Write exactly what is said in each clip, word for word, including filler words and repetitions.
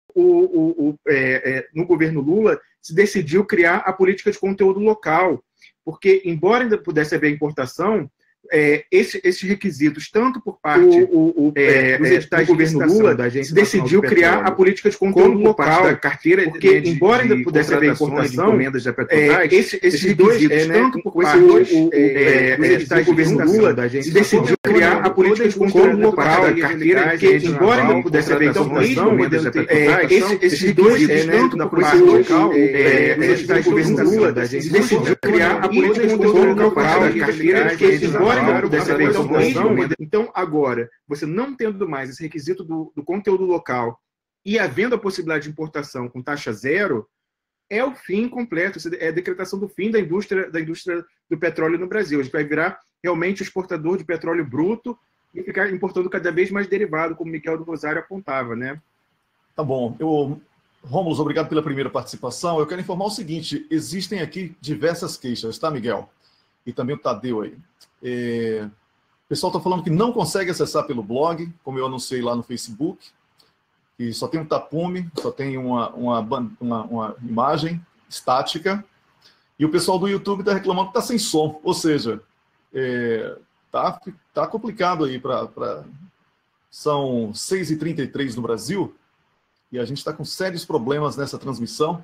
o, o, o, é, é, no governo Lula, se decidiu criar a política de conteúdo local, porque, embora ainda pudesse haver importação, é, esse, esses requisitos, tanto por parte o, o, é, dos editais do governo Lula, da se decidiu criar a política de conteúdo local, da carteira, porque, de, embora ainda pudesse haver importação, de encomendas da Petrobras, é, esse, esses, esses dois, requisitos, é, né, tanto por parte dois, o, é, dos editais do governo Lula, da se decidiu criar a política de conteúdo local, da carteira, porque, embora ainda pudesse haver importação, esses dois requisitos, tanto por parte local, dos editais do governo Lula, da se decidiu criar a política de conteúdo local, da carteira, porque, embora não pudesse haver informação, então agora, você não tendo mais esse requisito do, do conteúdo local e havendo a possibilidade de importação com taxa zero, é o fim completo, é a decretação do fim da indústria, da indústria do petróleo no Brasil. A gente vai virar realmente exportador de petróleo bruto e ficar importando cada vez mais derivado, como o Miguel do Rosário apontava, né? Tá bom. Eu... Rômulo, obrigado pela primeira participação. Eu quero informar o seguinte, existem aqui diversas queixas, tá, Miguel? E também o Tadeu aí. É, o pessoal está falando que não consegue acessar pelo blog, como eu anunciei lá no Facebook, e só tem um tapume, só tem uma, uma, uma, uma imagem estática, e o pessoal do YouTube está reclamando que está sem som, ou seja, é, tá, tá complicado aí para... Pra... São seis e trinta e três no Brasil, e a gente está com sérios problemas nessa transmissão,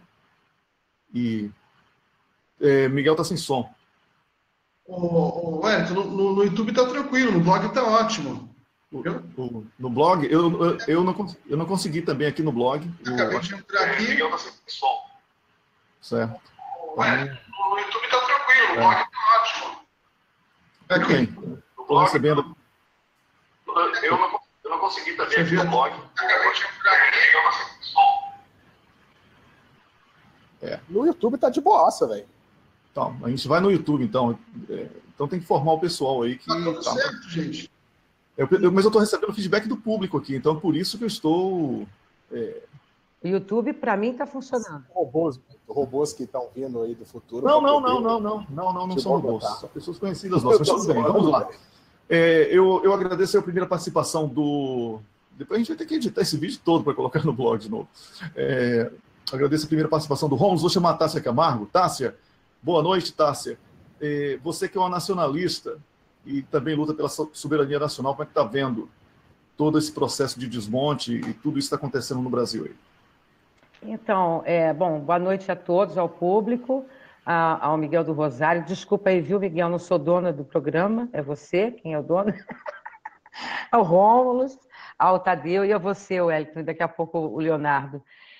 e é, Miguel está sem som. O, o Wellington, no, no YouTube tá tranquilo, no blog tá ótimo. O, o, no blog, eu, eu, eu, não, eu não consegui também aqui no blog. Acabei de entrar aqui. Miguel tá sem som. Certo. O Wellington, no YouTube tá tranquilo, no blog tá ótimo. Aqui. Estou recebendo. Eu não, eu não consegui também aqui no blog. Acabei de entrar aqui. Miguel tá sem som. É. No YouTube tá de boaça, velho. Então, a gente vai no YouTube, então. É, então tem que informar o pessoal aí que... Tá tudo tá, certo, gente. Eu, eu, mas eu estou recebendo feedback do público aqui, então por isso que eu estou... É... O YouTube, para mim, está funcionando. Robôs, robôs que estão vindo aí do futuro... Não, não, não, não, não, não, não, não são robôs. São pessoas conhecidas nossas, mas tudo bem, vamos lá. É, eu, eu agradeço a primeira participação do... Depois a gente vai ter que editar esse vídeo todo para colocar no blog de novo. É, agradeço a primeira participação do Rômulo. Vou chamar a Tássia Camargo. Tássia, boa noite, Tássia. É, você que é uma nacionalista e também luta pela soberania nacional, como é que está vendo todo esse processo de desmonte e tudo isso que está acontecendo no Brasil aí? Então, é, bom, boa noite a todos, ao público, a, ao Miguel do Rosário. Desculpa aí, viu, Miguel, não sou dona do programa, é você quem é o dono. Ao Rômulo, ao Tadeu e a você, Wellington, e daqui a pouco o Leonardo.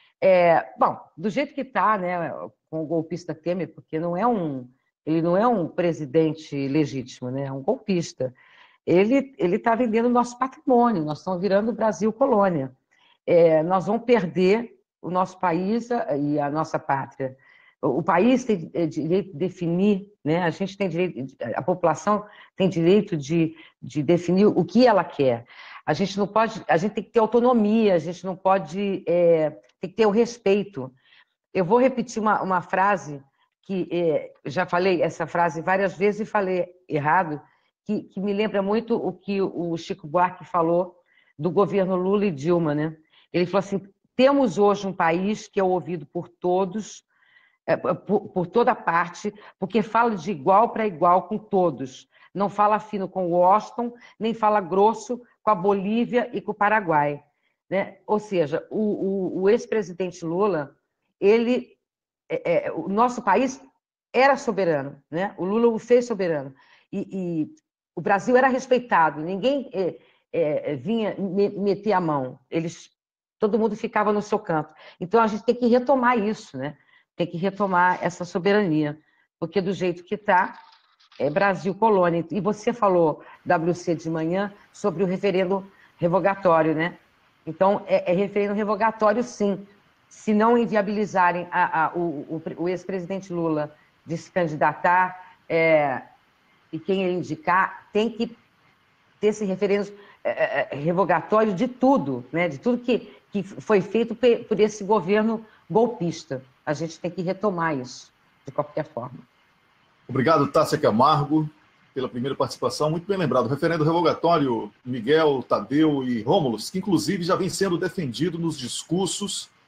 É, bom, do jeito que está, né, com o golpista Temer, porque não é um, ele não é um presidente legítimo, né, é um golpista. Ele ele está vendendo o nosso patrimônio, nós estamos virando o Brasil colônia. É, nós vamos perder o nosso país e a nossa pátria. O país tem direito de definir, né, a gente tem direito, a população tem direito de, de definir o que ela quer. A gente não pode, a gente tem que ter autonomia, a gente não pode, é, tem que ter o respeito. Eu vou repetir uma, uma frase que é, já falei essa frase várias vezes e falei errado, que, que me lembra muito o que o Chico Buarque falou do governo Lula e Dilma, né? Ele falou assim: temos hoje um país que é ouvido por todos, é, por, por toda parte, porque fala de igual para igual com todos. Não fala fino com Washington, nem fala grosso com a Bolívia e com o Paraguai, né? Ou seja, o, o, o ex-presidente Lula, ele, é, é, o nosso país era soberano, né? O Lula o fez soberano. E, e o Brasil era respeitado, ninguém é, é, vinha me, meter a mão, eles, todo mundo ficava no seu canto. Então a gente tem que retomar isso, né? Tem que retomar essa soberania, porque do jeito que está, é Brasil colônia. E você falou, W C, de manhã, sobre o referendo revogatório, né? Então, é, é referendo revogatório, sim. Se não inviabilizarem a, a, o, o, o ex-presidente Lula de se candidatar, é, e quem ele indicar, tem que ter esse referendo é, é, revogatório de tudo, né? De tudo que, que foi feito por esse governo golpista. A gente tem que retomar isso, de qualquer forma. Obrigado, Tássia Camargo, pela primeira participação. Muito bem lembrado. O referendo revogatório, Miguel, Tadeu e Rômulo, que inclusive já vem sendo defendido nos discursos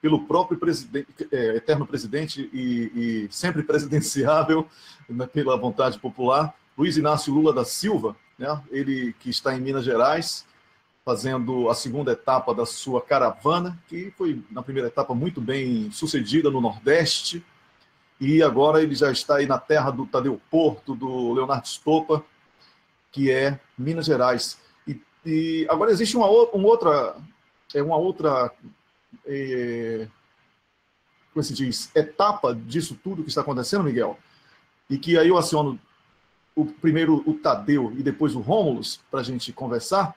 pelo próprio presidente, é, eterno presidente e, e sempre presidenciável, né, pela vontade popular, Luiz Inácio Lula da Silva, né, ele que está em Minas Gerais, fazendo a segunda etapa da sua caravana, que foi, na primeira etapa, muito bem sucedida no Nordeste, e agora ele já está aí na terra do Tadeu Porto, do Leonardo Stoppa, que é Minas Gerais. E, e agora existe uma, uma outra, é uma outra é, como se diz, etapa disso tudo que está acontecendo, Miguel, e que aí eu aciono o, primeiro o Tadeu e depois o Rômulus para a gente conversar,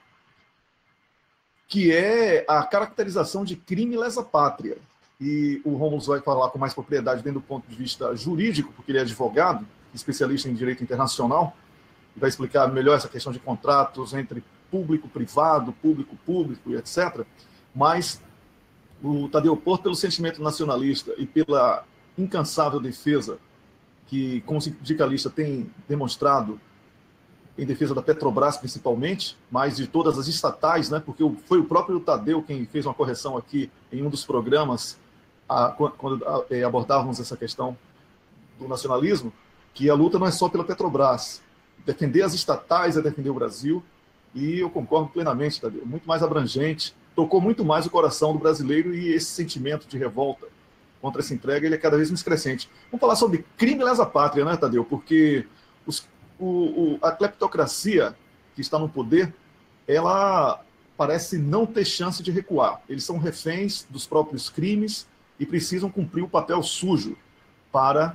que é a caracterização de crime lesa pátria. E o Rômulus vai falar com mais propriedade dentro do ponto de vista jurídico, porque ele é advogado, especialista em direito internacional, e vai explicar melhor essa questão de contratos entre público-privado, público-público e etcétera. Mas o Tadeu Porto, pelo sentimento nacionalista e pela incansável defesa que, como sindicalista, tem demonstrado em defesa da Petrobras, principalmente, mas de todas as estatais, né? Porque foi o próprio Tadeu quem fez uma correção aqui em um dos programas, a, quando a, é, abordávamos essa questão do nacionalismo, que a luta não é só pela Petrobras. Defender as estatais é defender o Brasil, e eu concordo plenamente, Tadeu, muito mais abrangente, tocou muito mais o coração do brasileiro, e esse sentimento de revolta contra essa entrega ele é cada vez mais crescente. Vamos falar sobre crime lesa pátria, né, Tadeu? Porque os O, o, a cleptocracia que está no poder, ela parece não ter chance de recuar. Eles são reféns dos próprios crimes e precisam cumprir o papel sujo para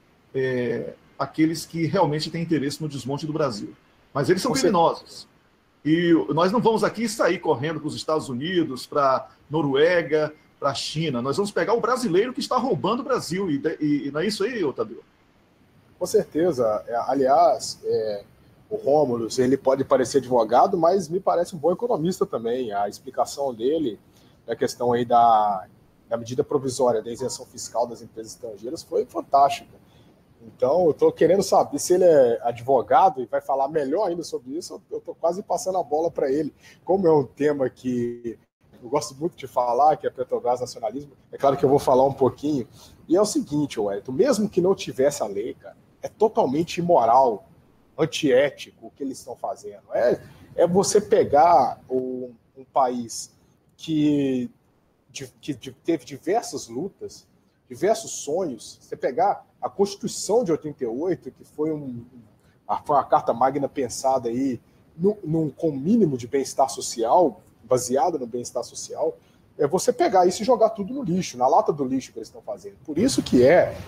é, aqueles que realmente têm interesse no desmonte do Brasil. Mas eles são Você... criminosos. E nós não vamos aqui sair correndo para os Estados Unidos, para a Noruega, para a China. Nós vamos pegar o brasileiro que está roubando o Brasil. E, e, e não é isso aí, Tadeu? Com certeza. Aliás, é, o Rômulus, ele pode parecer advogado, mas me parece um bom economista também. A explicação dele, a questão aí da, da medida provisória da isenção fiscal das empresas estrangeiras foi fantástica. Então, eu estou querendo saber se ele é advogado e vai falar melhor ainda sobre isso. Eu estou quase passando a bola para ele. Como é um tema que eu gosto muito de falar, que é Petrobras nacionalismo, é claro que eu vou falar um pouquinho. E é o seguinte, Wellington, mesmo que não tivesse a lei, cara, é totalmente imoral, antiético o que eles estão fazendo. É, é você pegar o, um país que, de, que de, teve diversas lutas, diversos sonhos, você pegar a Constituição de oitenta e oito, que foi, um, foi uma carta magna pensada aí no, num, com o mínimo de bem-estar social, baseada no bem-estar social, é você pegar isso e jogar tudo no lixo, na lata do lixo que eles estão fazendo. Por isso que é,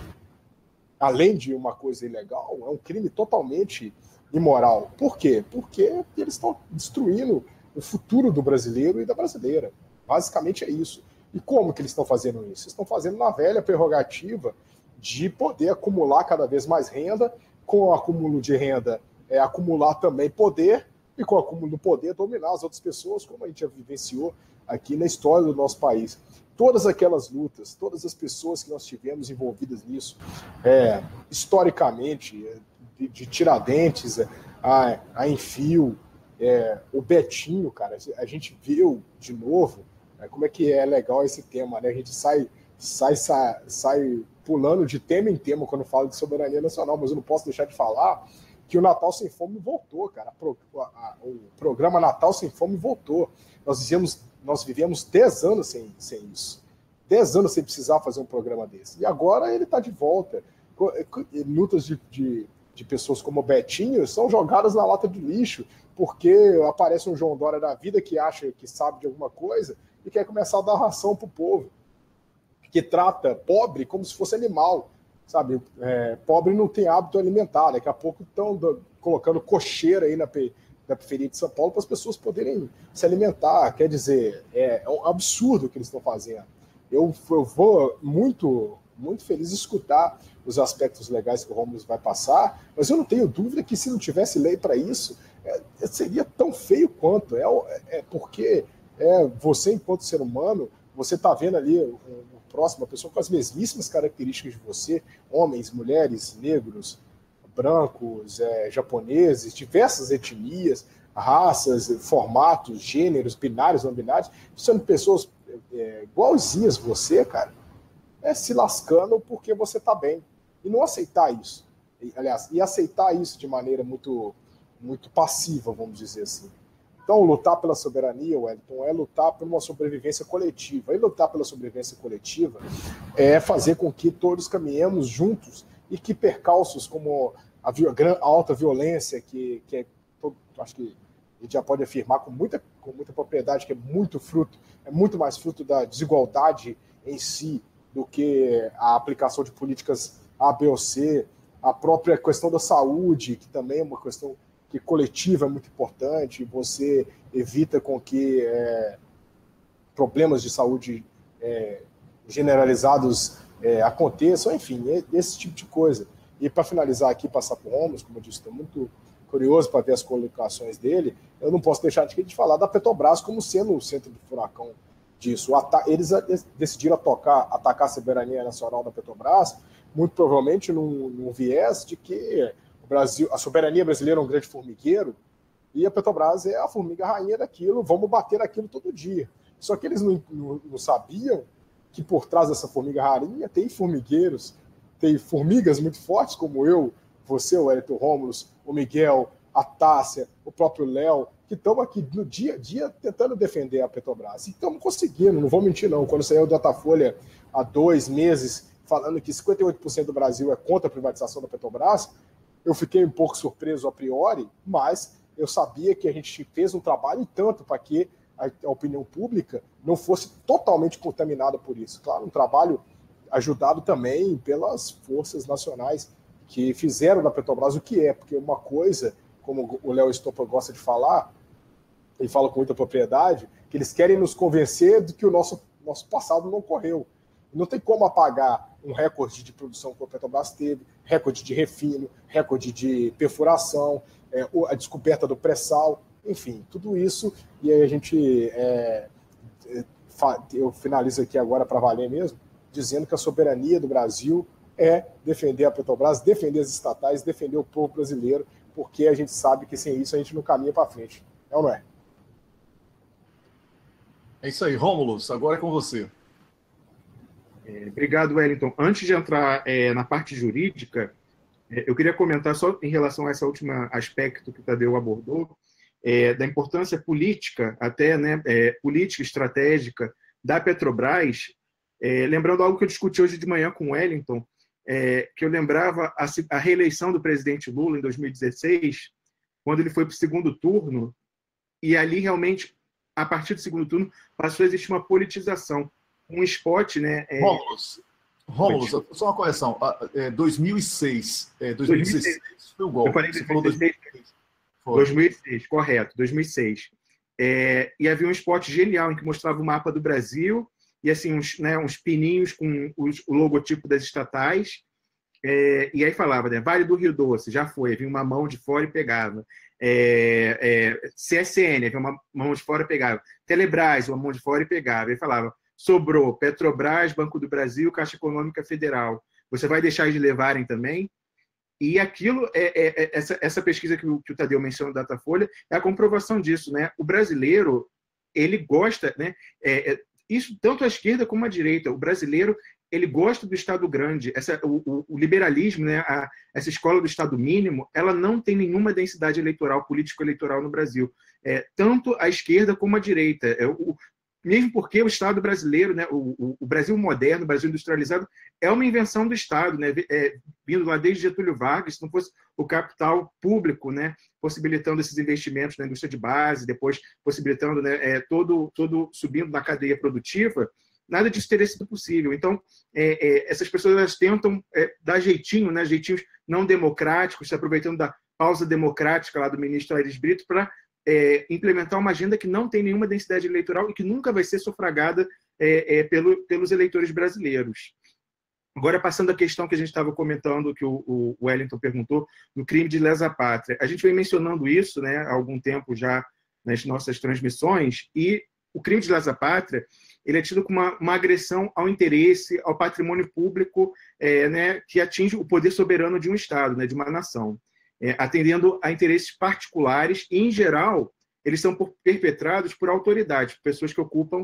além de uma coisa ilegal, é um crime totalmente imoral. Por quê? Porque eles estão destruindo o futuro do brasileiro e da brasileira. Basicamente é isso. E como que eles estão fazendo isso? Eles estão fazendo na velha prerrogativa de poder acumular cada vez mais renda, com o acúmulo de renda, é, acumular também poder, e com o acúmulo do poder dominar as outras pessoas, como a gente já vivenciou aqui na história do nosso país. Todas aquelas lutas, todas as pessoas que nós tivemos envolvidas nisso, é, historicamente, de, de Tiradentes a, a Enfio, é, o Betinho, cara, a gente viu de novo, né, como é que é legal esse tema, né? A gente sai, sai, sai, sai pulando de tema em tema quando fala de soberania nacional, mas eu não posso deixar de falar que o Natal Sem Fome voltou, cara. A, a, o programa Natal Sem Fome voltou. Nós vivemos, nós vivemos dez anos sem, sem isso. dez anos sem precisar fazer um programa desse. E agora ele está de volta. Lutas de, de, de pessoas como o Betinho são jogadas na lata de lixo, porque aparece um João Dória da vida que acha que sabe de alguma coisa e quer começar a dar ração para o povo, que trata pobre como se fosse animal. Sabe, é, pobre não tem hábito alimentar. Daqui a pouco estão colocando cocheira aí na, na periferia de São Paulo para as pessoas poderem se alimentar. Quer dizer, é, é um absurdo o que eles estão fazendo. Eu, eu vou muito, muito feliz escutar os aspectos legais que o Rômulus vai passar, mas eu não tenho dúvida que se não tivesse lei para isso, é, seria tão feio quanto. É, é porque é, você, enquanto ser humano, você está vendo ali o próximo, uma pessoa com as mesmíssimas características de você, homens, mulheres, negros, brancos, é, japoneses, diversas etnias, raças, formatos, gêneros, binários, não binários, sendo pessoas é, igualzinhas você, cara, é se lascando porque você tá bem. E não aceitar isso. E, aliás, e aceitar isso de maneira muito, muito passiva, vamos dizer assim. Então, lutar pela soberania, Wellington, é lutar por uma sobrevivência coletiva. E lutar pela sobrevivência coletiva é fazer com que todos caminhemos juntos e que percalços como a, a alta violência, que, que é, acho que a gente já pode afirmar com muita, com muita propriedade, que é muito fruto, é muito mais fruto da desigualdade em si do que a aplicação de políticas A, B ou C, a própria questão da saúde, que também é uma questão que coletiva é muito importante, você evita com que é, problemas de saúde é, generalizados é, aconteçam, enfim, esse tipo de coisa. E para finalizar aqui, passar por Romulo, como eu disse, estou muito curioso para ver as colocações dele, eu não posso deixar de falar da Petrobras como sendo o centro do furacão disso. Eles decidiram atacar, atacar a soberania nacional da Petrobras, muito provavelmente num, num viés de que o Brasil, a soberania brasileira é um grande formigueiro e a Petrobras é a formiga rainha daquilo, vamos bater naquilo todo dia. Só que eles não, não, não sabiam que por trás dessa formiga rainha tem formigueiros, tem formigas muito fortes como eu, você, o Wellington, Rômulo, o Miguel, a Tássia, o próprio Léo, que estão aqui no dia a dia tentando defender a Petrobras. E estamos conseguindo, não vou mentir não. Quando saiu o Datafolha há dois meses falando que cinquenta e oito por cento do Brasil é contra a privatização da Petrobras, eu fiquei um pouco surpreso a priori, mas eu sabia que a gente fez um trabalho tanto para que a opinião pública não fosse totalmente contaminada por isso. Claro, um trabalho ajudado também pelas forças nacionais que fizeram da Petrobras o que é, porque uma coisa, como o Léo Stoppa gosta de falar, ele fala com muita propriedade, que eles querem nos convencer de que o nosso, nosso passado não ocorreu. Não tem como apagar um recorde de produção que a Petrobras teve, recorde de refino, recorde de perfuração, é, a descoberta do pré-sal, enfim, tudo isso. E aí a gente, é, eu finalizo aqui agora para valer mesmo, dizendo que a soberania do Brasil é defender a Petrobras, defender as estatais, defender o povo brasileiro, porque a gente sabe que sem isso a gente não caminha para frente. É ou não é? É isso aí, Rômulo, agora é com você. É, obrigado, Wellington. Antes de entrar é, na parte jurídica, é, eu queria comentar só em relação a esse último aspecto que o Tadeu abordou, é, da importância política, até né, é, política estratégica da Petrobras, é, lembrando algo que eu discuti hoje de manhã com o Wellington, é, que eu lembrava a, a reeleição do presidente Lula em dois mil e dezesseis, quando ele foi para o segundo turno, e ali realmente, a partir do segundo turno, passou a existir uma politização. Um spot, né? É... Rômulos, Rômulos, só uma correção. É, dois mil e seis. É, dois mil e seis, dois mil e seis foi o golpe. Eu falei Você dois mil e seis. Falou dois mil e seis, correto, dois mil e seis. É, e havia um spot genial em que mostrava o mapa do Brasil e assim uns, né, uns pininhos com os, o logotipo das estatais. É, e aí falava, né, Vale do Rio Doce, já foi, vinha uma mão de fora e pegava. É, é, C S N, havia uma mão de fora e pegava. Telebrás, uma mão de fora e pegava. E falava, sobrou Petrobras, Banco do Brasil, Caixa Econômica Federal. Você vai deixar de levarem também? E aquilo, é, é, é, essa, essa pesquisa que o, que o Tadeu menciona da Datafolha é a comprovação disso, né? O brasileiro, ele gosta, né? É, é, isso tanto a esquerda como a direita. O brasileiro, ele gosta do Estado grande. Essa, o, o, o liberalismo, né? A, essa escola do Estado mínimo, ela não tem nenhuma densidade eleitoral, político-eleitoral no Brasil. É, tanto a esquerda como a direita. É, o, mesmo porque o Estado brasileiro, né, o, o, o Brasil moderno, o Brasil industrializado, é uma invenção do Estado, né, é, vindo lá desde Getúlio Vargas, se não fosse o capital público, né, possibilitando esses investimentos na indústria de base, depois possibilitando né, é, todo, todo subindo na cadeia produtiva, nada disso teria sido possível. Então, é, é, essas pessoas elas tentam é, dar jeitinho, né, jeitinhos não democráticos, se aproveitando da pausa democrática lá do ministro Aires Brito para É, implementar uma agenda que não tem nenhuma densidade eleitoral e que nunca vai ser sufragada é, é, pelo, pelos eleitores brasileiros. Agora, passando à questão que a gente estava comentando, que o, o Wellington perguntou, do crime de lesa pátria. A gente vem mencionando isso né, há algum tempo já nas nossas transmissões, e o crime de lesa pátria ele é tido como uma, uma agressão ao interesse, ao patrimônio público é, né, que atinge o poder soberano de um Estado, né, de uma nação. É, atendendo a interesses particulares e, em geral, eles são perpetrados por autoridades, pessoas que ocupam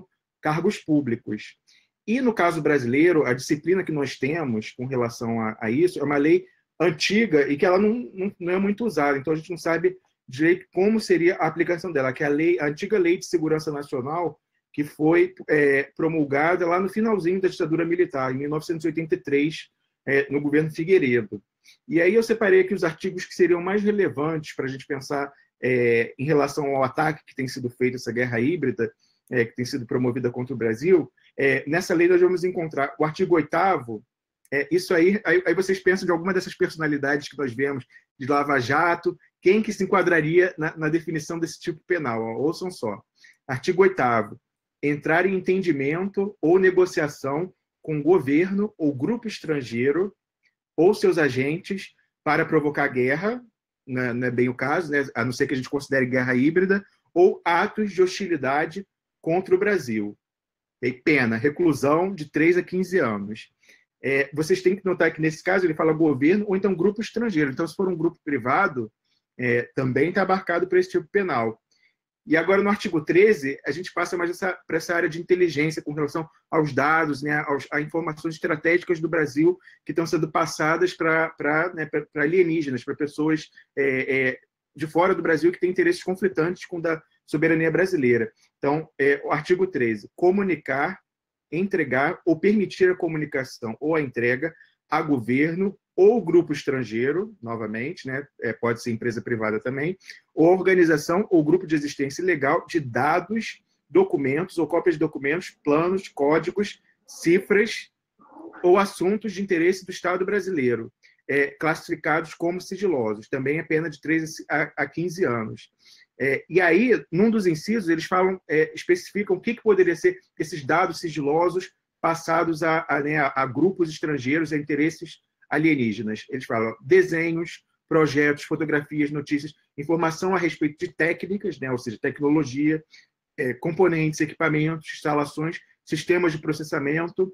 cargos públicos. E, no caso brasileiro, a disciplina que nós temos com relação a, a isso é uma lei antiga e que ela não, não, não é muito usada. Então, a gente não sabe direito como seria a aplicação dela, que é a, lei, a antiga Lei de Segurança Nacional, que foi é, promulgada lá no finalzinho da ditadura militar, em mil novecentos e oitenta e três, é, no governo Figueiredo. E aí eu separei aqui os artigos que seriam mais relevantes para a gente pensar é, em relação ao ataque que tem sido feito, essa guerra híbrida, é, que tem sido promovida contra o Brasil. É, nessa lei nós vamos encontrar o artigo oitavo, é, isso aí, aí, aí vocês pensam de alguma dessas personalidades que nós vemos, de Lava Jato, quem que se enquadraria na, na definição desse tipo penal? Ó, ouçam só. Artigo oitavo. Entrar em entendimento ou negociação com governo ou grupo estrangeiro ou seus agentes para provocar guerra, não é bem o caso, né? A não ser que a gente considere guerra híbrida, ou atos de hostilidade contra o Brasil. E pena, reclusão de três a quinze anos. É, vocês têm que notar que, nesse caso, ele fala governo ou então grupo estrangeiro. Então, se for um grupo privado, é, também está abarcado por esse tipo penal. E agora, no artigo treze, a gente passa mais para essa área de inteligência com relação aos dados, né, aos, a informações estratégicas do Brasil que estão sendo passadas para né, alienígenas, para pessoas é, é, de fora do Brasil que têm interesses conflitantes com a da soberania brasileira. Então, é, o artigo treze, comunicar, entregar ou permitir a comunicação ou a entrega a governo ou grupo estrangeiro, novamente, né, é, pode ser empresa privada também, ou organização ou grupo de existência ilegal de dados, documentos ou cópias de documentos, planos, códigos, cifras ou assuntos de interesse do Estado brasileiro, é, classificados como sigilosos. Também é pena de três a quinze anos. É, e aí, num dos incisos, eles falam, é, especificam o que, que poderia ser esses dados sigilosos passados a, a, né, a grupos estrangeiros, a interesses alienígenas. Eles falam desenhos, projetos, fotografias, notícias, informação a respeito de técnicas, né, ou seja, tecnologia, é, componentes, equipamentos, instalações, sistemas de processamento,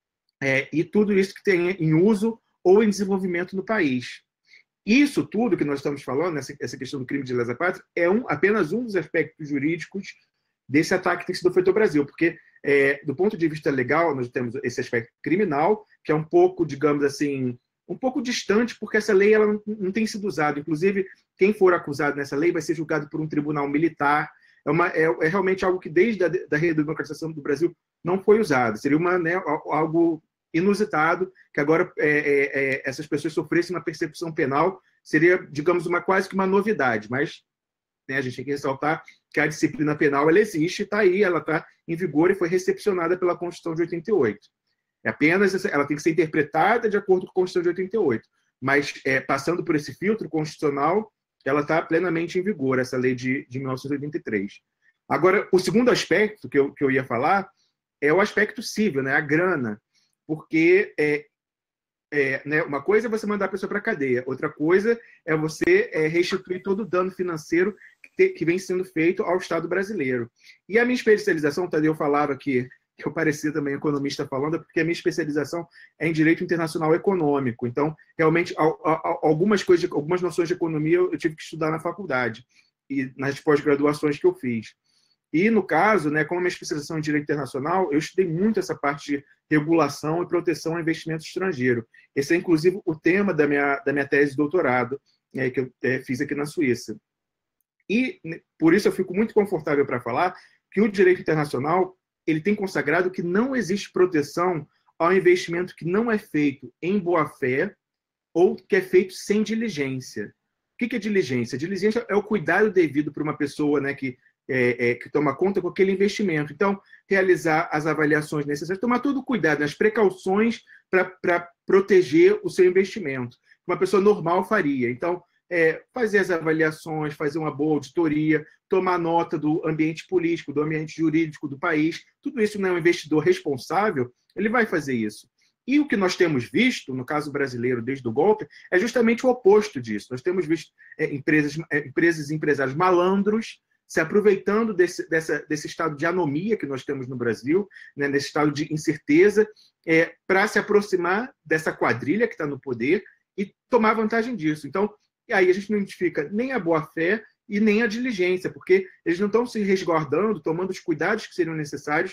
é, e tudo isso que tem em uso ou em desenvolvimento no país. Isso tudo que nós estamos falando, essa, essa questão do crime de lesa pátria, é um, apenas um dos aspectos jurídicos desse ataque que tem sido feito ao Brasil, porque, é, do ponto de vista legal, nós temos esse aspecto criminal, que é um pouco, digamos assim, um pouco distante, porque essa lei ela não, não tem sido usada. Inclusive, quem for acusado nessa lei vai ser julgado por um tribunal militar. É, uma, é, é realmente algo que, desde a da redemocratização do Brasil, não foi usado. Seria uma, né, algo inusitado, que agora é, é, é, essas pessoas sofressem uma persecução penal, seria, digamos, uma, quase que uma novidade, mas né, a gente tem que ressaltar que a disciplina penal ela existe, está aí, ela está em vigor e foi recepcionada pela Constituição de oitenta e oito. É apenas, ela tem que ser interpretada de acordo com a Constituição de oitenta e oito, mas é, passando por esse filtro constitucional, ela está plenamente em vigor, essa lei de, de mil novecentos e oitenta e três. Agora, o segundo aspecto que eu, que eu ia falar é o aspecto civil, né, a grana, porque é, é, né, uma coisa é você mandar a pessoa para a cadeia, outra coisa é você é, restituir todo o dano financeiro que, te, que vem sendo feito ao Estado brasileiro. E a minha especialização, o Tadeu falava que, que eu parecia também economista falando, porque a minha especialização é em Direito Internacional Econômico. Então, realmente, algumas coisas, algumas noções de economia eu tive que estudar na faculdade e nas pós-graduações que eu fiz. E, no caso, né, como a minha especialização em Direito Internacional, eu estudei muito essa parte de regulação e proteção ao investimento estrangeiro. Esse é, inclusive, o tema da minha, da minha tese de doutorado, é, que eu é, fiz aqui na Suíça. E, por isso, eu fico muito confortável para falar que o direito internacional ele tem consagrado que não existe proteção ao investimento que não é feito em boa-fé ou que é feito sem diligência. O que é diligência? Diligência é o cuidado devido para uma pessoa, né, que É, é, que toma conta com aquele investimento. Então, realizar as avaliações necessárias, tomar todo o cuidado, as precauções para proteger o seu investimento, que uma pessoa normal faria. Então, é, fazer as avaliações, fazer uma boa auditoria, tomar nota do ambiente político, do ambiente jurídico do país, tudo isso, não é um investidor responsável, ele vai fazer isso. E o que nós temos visto, no caso brasileiro, desde o golpe, é justamente o oposto disso. Nós temos visto é, empresas, é, empresas e empresários malandros, se aproveitando desse, dessa, desse estado de anomia que nós temos no Brasil, né, nesse estado de incerteza, é, para se aproximar dessa quadrilha que está no poder e tomar vantagem disso. Então, aí a gente não identifica nem a boa-fé e nem a diligência, porque eles não estão se resguardando, tomando os cuidados que seriam necessários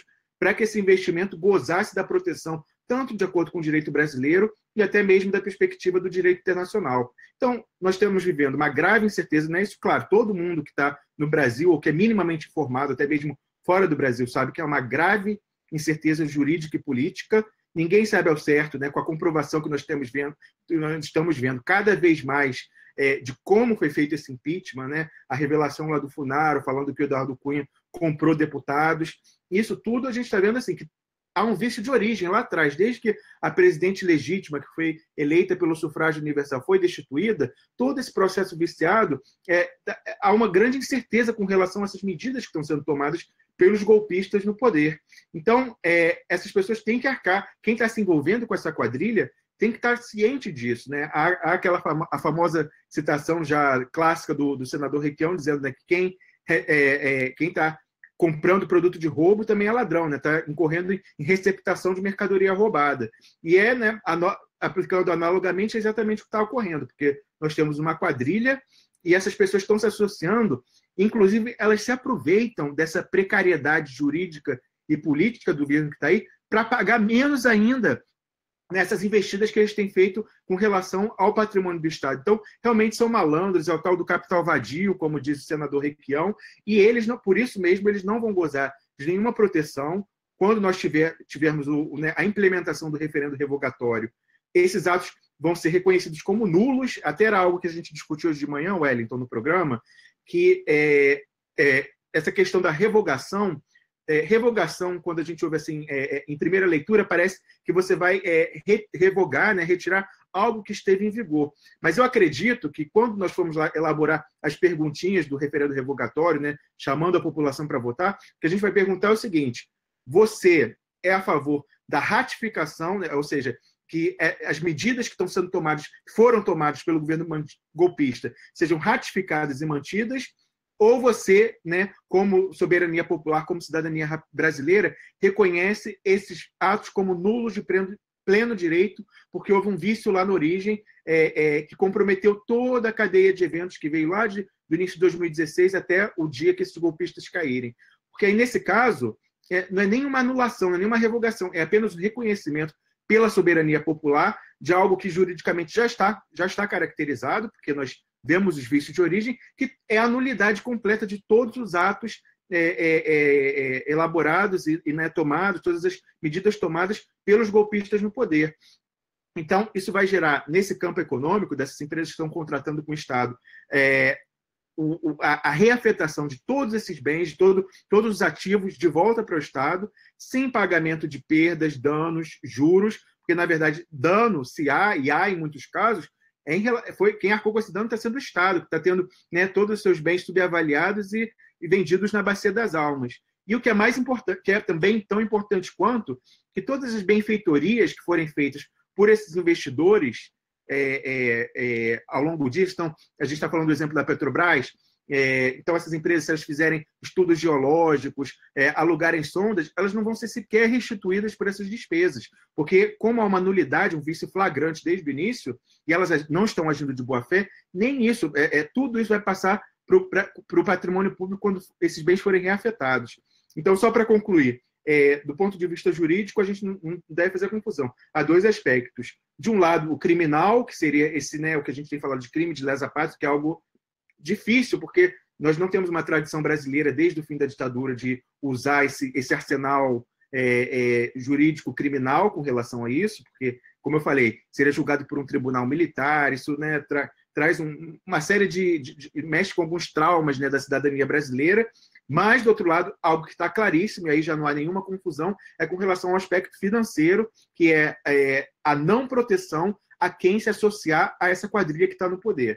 para que esse investimento gozasse da proteção, tanto de acordo com o direito brasileiro e até mesmo da perspectiva do direito internacional. Então, nós estamos vivendo uma grave incerteza, né? Isso, claro, todo mundo que está no Brasil, ou que é minimamente informado, até mesmo fora do Brasil, sabe que é uma grave incerteza jurídica e política. Ninguém sabe ao certo, né, com a comprovação que nós estamos vendo, nós estamos vendo cada vez mais é, de como foi feito esse impeachment, né? A revelação lá do Funaro, falando que o Eduardo Cunha comprou deputados. Isso tudo a gente está vendo assim, que há um vício de origem lá atrás. Desde que a presidente legítima, que foi eleita pelo sufrágio universal, foi destituída, todo esse processo viciado, é, há uma grande incerteza com relação a essas medidas que estão sendo tomadas pelos golpistas no poder. Então, é, essas pessoas têm que arcar. Quem está se envolvendo com essa quadrilha tem que estar ciente disso, né? Há, há aquela famo- a famosa citação já clássica do, do senador Requião, dizendo, né, que quem é, é, quem está comprando produto de roubo também é ladrão, né? Está incorrendo em receptação de mercadoria roubada. E é, né, ano, aplicando analogamente, é exatamente o que está ocorrendo, porque nós temos uma quadrilha e essas pessoas estão se associando, inclusive elas se aproveitam dessa precariedade jurídica e política do governo que está aí para pagar menos ainda nessas investidas que eles têm feito com relação ao patrimônio do Estado. Então, realmente são malandros, é o tal do capital vadio, como disse o senador Requião, e eles, não, por isso mesmo, eles não vão gozar de nenhuma proteção quando nós tiver, tivermos o, né, a implementação do referendo revogatório. Esses atos vão ser reconhecidos como nulos, até era algo que a gente discutiu hoje de manhã, Wellington, no programa, que é, é, essa questão da revogação, É, revogação, quando a gente ouve assim, é, é, em primeira leitura, parece que você vai é, re, revogar, né, retirar algo que esteve em vigor. Mas eu acredito que quando nós formos lá elaborar as perguntinhas do referendo revogatório, né, chamando a população para votar, que a gente vai perguntar é o seguinte: você é a favor da ratificação, né, ou seja, que é, as medidas que estão sendo tomadas, foram tomadas pelo governo golpista, sejam ratificadas e mantidas, ou você, né, como soberania popular, como cidadania brasileira, reconhece esses atos como nulos de pleno direito, porque houve um vício lá na origem é, é, que comprometeu toda a cadeia de eventos que veio lá de, do início de dois mil e dezesseis até o dia que esses golpistas caírem. Porque aí, nesse caso, é, não é nenhuma anulação, não é nenhuma revogação, é apenas o reconhecimento pela soberania popular de algo que juridicamente já está, já está caracterizado, porque nós vemos os vícios de origem, que é a nulidade completa de todos os atos é, é, é, elaborados e, e né, tomados, todas as medidas tomadas pelos golpistas no poder. Então, isso vai gerar, nesse campo econômico, dessas empresas que estão contratando com o Estado, é, o, o, a, a reafetação de todos esses bens, de todo, todos os ativos de volta para o Estado, sem pagamento de perdas, danos, juros, porque, na verdade, dano, se há, e há em muitos casos, é em, foi, quem arcou com esse dano está sendo o Estado, que está tendo, né, todos os seus bens subavaliados e, e vendidos na bacia das almas. E o que é mais importante, que é também tão importante quanto, que todas as benfeitorias que forem feitas por esses investidores é, é, é, ao longo disso, então, a gente está falando do exemplo da Petrobras, é, então essas empresas, se elas fizerem estudos geológicos, é, alugarem sondas, elas não vão ser sequer restituídas por essas despesas, porque como há uma nulidade, um vício flagrante desde o início, e elas não estão agindo de boa fé, nem isso, é, é, tudo isso vai passar para o patrimônio público quando esses bens forem reafetados. Então, só para concluir, é, do ponto de vista jurídico, a gente não, não deve fazer confusão. Há dois aspectos. De um lado, o criminal, que seria esse, né, o que a gente tem falado de crime de lesa pátria, que é algo difícil, porque nós não temos uma tradição brasileira, desde o fim da ditadura, de usar esse, esse arsenal é, é, jurídico criminal com relação a isso, porque, como eu falei, seria julgado por um tribunal militar, isso, né, tra, traz um, uma série de, de, de... mexe com alguns traumas, né, da cidadania brasileira, mas, do outro lado, algo que está claríssimo, e aí já não há nenhuma confusão, é com relação ao aspecto financeiro, que é, é a não proteção a quem se associar a essa quadrilha que está no poder.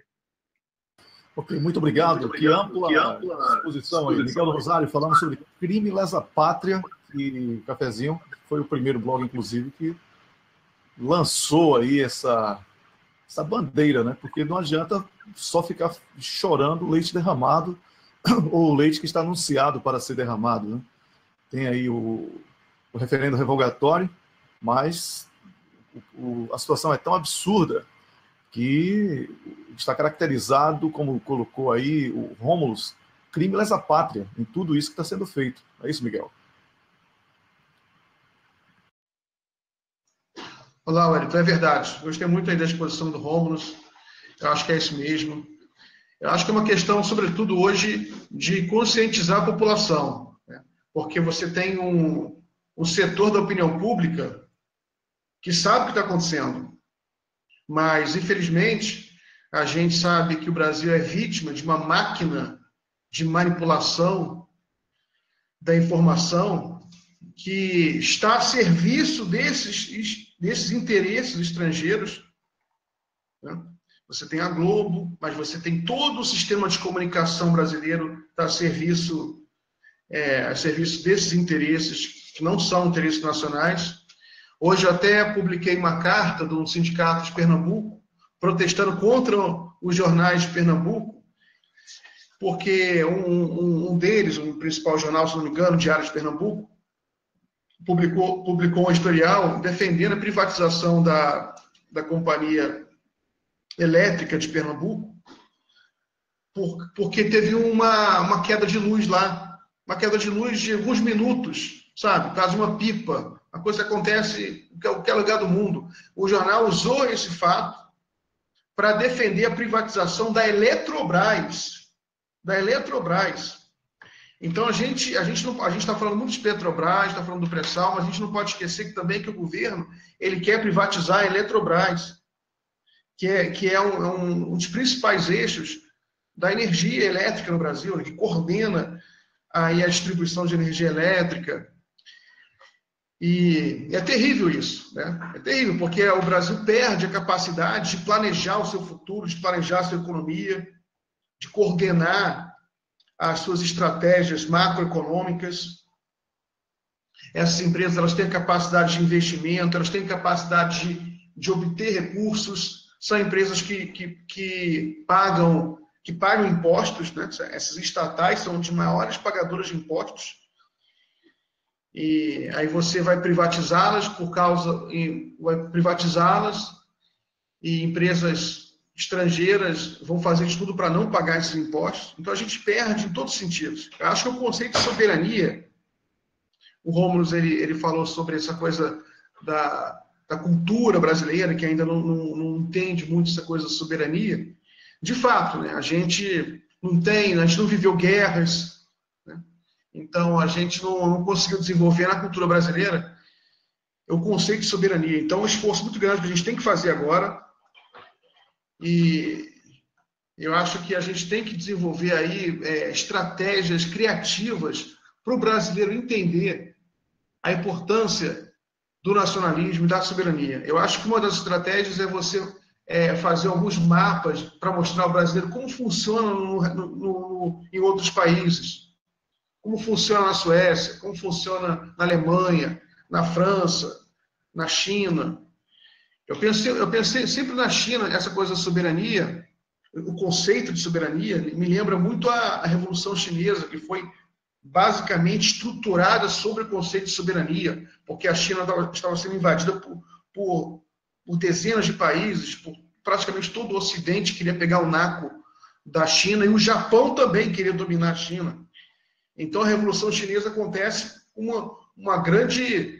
Ok, muito obrigado. Muito obrigado. Que ampla, que ampla exposição aí. Miguel Rosário falando sobre crime lesa pátria, e Cafezinho foi o primeiro blog, inclusive, que lançou aí essa, essa bandeira, né? Porque não adianta só ficar chorando leite derramado ou leite que está anunciado para ser derramado, né? Tem aí o, o referendo revogatório, mas o, a situação é tão absurda que está caracterizado, como colocou aí o Rômulo, crime lesa pátria em tudo isso que está sendo feito. É isso, Miguel? Olá, Wellington, é verdade. Gostei muito aí da exposição do Rômulo. Eu acho que é isso mesmo. Eu acho que é uma questão, sobretudo hoje, de conscientizar a população, né? Porque você tem um, um setor da opinião pública que sabe o que está acontecendo, mas, infelizmente, a gente sabe que o Brasil é vítima de uma máquina de manipulação da informação que está a serviço desses, desses interesses estrangeiros, né? Você tem a Globo, mas você tem todo o sistema de comunicação brasileiro que está a serviço, é, a serviço desses interesses, que não são interesses nacionais. Hoje eu até publiquei uma carta de um sindicato de Pernambuco, protestando contra os jornais de Pernambuco, porque um, um, um deles, o principal jornal, se não me engano, Diário de Pernambuco, publicou, publicou um editorial defendendo a privatização da, da companhia elétrica de Pernambuco, por, porque teve uma, uma queda de luz lá, uma queda de luz de alguns minutos, sabe? Caso uma pipa, a coisa acontece em qualquer lugar do mundo. O jornal usou esse fato para defender a privatização da Eletrobras, da Eletrobras. Então a gente a gente não a gente está falando muito de Petrobras, está falando do pré-sal, mas a gente não pode esquecer que também que o governo ele quer privatizar a Eletrobras, que é, que é um, um, um dos principais eixos da energia elétrica no Brasil, né, que coordena aí a distribuição de energia elétrica. E é terrível isso, né? É terrível, porque o Brasil perde a capacidade de planejar o seu futuro, de planejar a sua economia, de coordenar as suas estratégias macroeconômicas. Essas empresas elas têm capacidade de investimento, elas têm capacidade de, de obter recursos. São empresas que, que, que, pagam, que pagam impostos, né? Essas estatais são as maiores pagadoras de impostos. E aí você vai privatizá-las por causa, vai privatizá-las e empresas estrangeiras vão fazer de tudo para não pagar esses impostos. Então a gente perde em todos os sentidos. Eu acho que o conceito de soberania, o Rômulo ele, ele falou sobre essa coisa da da cultura brasileira, que ainda não, não, não entende muito essa coisa de soberania. De fato, né, a gente não tem, a gente não viveu guerras, né? Então a gente não, não conseguiu desenvolver na cultura brasileira o conceito de soberania. Então é um esforço muito grande que a gente tem que fazer agora, e eu acho que a gente tem que desenvolver aí é, estratégias criativas para o brasileiro entender a importância do nacionalismo e da soberania. Eu acho que uma das estratégias é você é, fazer alguns mapas para mostrar ao brasileiro como funciona no, no, no, em outros países, como funciona na Suécia, como funciona na Alemanha, na França, na China. Eu pensei, eu pensei sempre na China, essa coisa da soberania, o conceito de soberania me lembra muito a, a Revolução Chinesa, que foi basicamente estruturada sobre o conceito de soberania, porque a China estava sendo invadida por, por, por dezenas de países, por praticamente todo o Ocidente queria pegar o naco da China, e o Japão também queria dominar a China. Então a Revolução Chinesa acontece uma, uma grande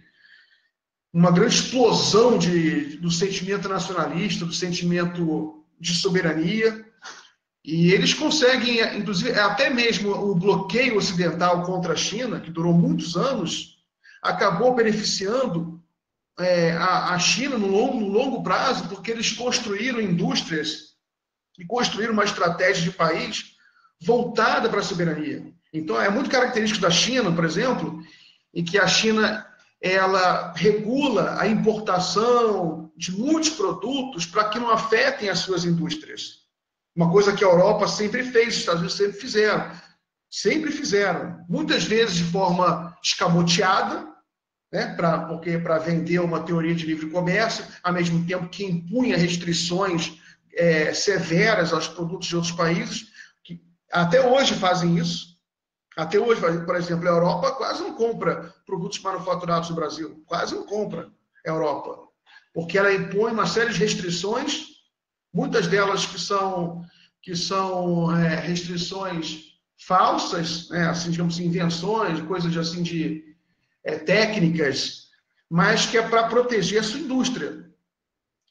uma grande explosão de, do sentimento nacionalista, do sentimento de soberania. E eles conseguem, inclusive, até mesmo o bloqueio ocidental contra a China, que durou muitos anos, acabou beneficiando é, a, a China no longo, no longo prazo, porque eles construíram indústrias e construíram uma estratégia de país voltada para a soberania. Então, é muito característico da China, por exemplo, em que a China ela regula a importação de muitos produtos para que não afetem as suas indústrias. Uma coisa que a Europa sempre fez, os Estados Unidos sempre fizeram. Sempre fizeram. Muitas vezes de forma escamoteada, né, pra, porque para vender uma teoria de livre comércio, ao mesmo tempo que impunha restrições é, severas aos produtos de outros países, que até hoje fazem isso. Até hoje, por exemplo, a Europa quase não compra produtos manufaturados no Brasil. Quase não compra a Europa. Porque ela impõe uma série de restrições, muitas delas que são, que são é, restrições falsas, né, assim, digamos assim, invenções, coisas assim de é, técnicas, mas que é para proteger a sua indústria.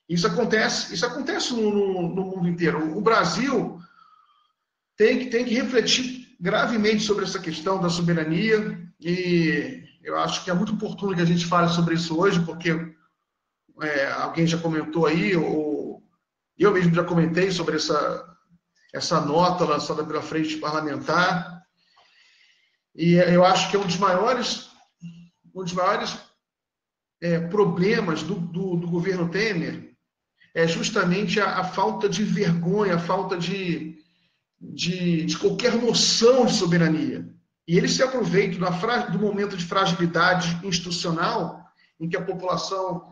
Isso acontece, isso acontece no, no, no mundo inteiro. O Brasil tem que, tem que refletir gravemente sobre essa questão da soberania, e eu acho que é muito oportuno que a gente fale sobre isso hoje, porque é, alguém já comentou aí, ou eu mesmo já comentei sobre essa, essa nota lançada pela Frente Parlamentar, e eu acho que é um dos maiores, um dos maiores é, problemas do, do, do governo Temer é justamente a, a falta de vergonha, a falta de, de, de qualquer noção de soberania. E ele se aproveita do, do momento de fragilidade institucional, em que a população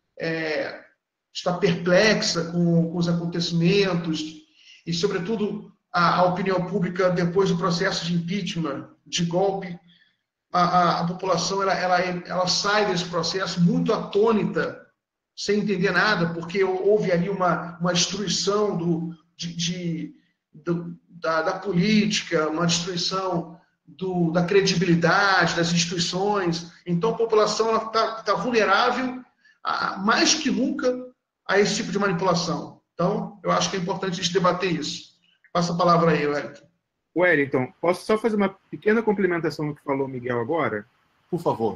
é, está perplexa com, com os acontecimentos, e, sobretudo, a, a opinião pública, depois do processo de impeachment, de golpe, a, a, a população ela, ela, ela sai desse processo muito atônita, sem entender nada, porque houve ali uma, uma destruição do, de, de, do, da, da política, uma destruição do, da credibilidade das instituições. Então, a população está tá vulnerável, a, mais que nunca, a esse tipo de manipulação. Então, eu acho que é importante a gente debater isso. Passa a palavra aí, Wellington. Wellington, posso só fazer uma pequena complementação no que falou o Miguel agora? Por favor.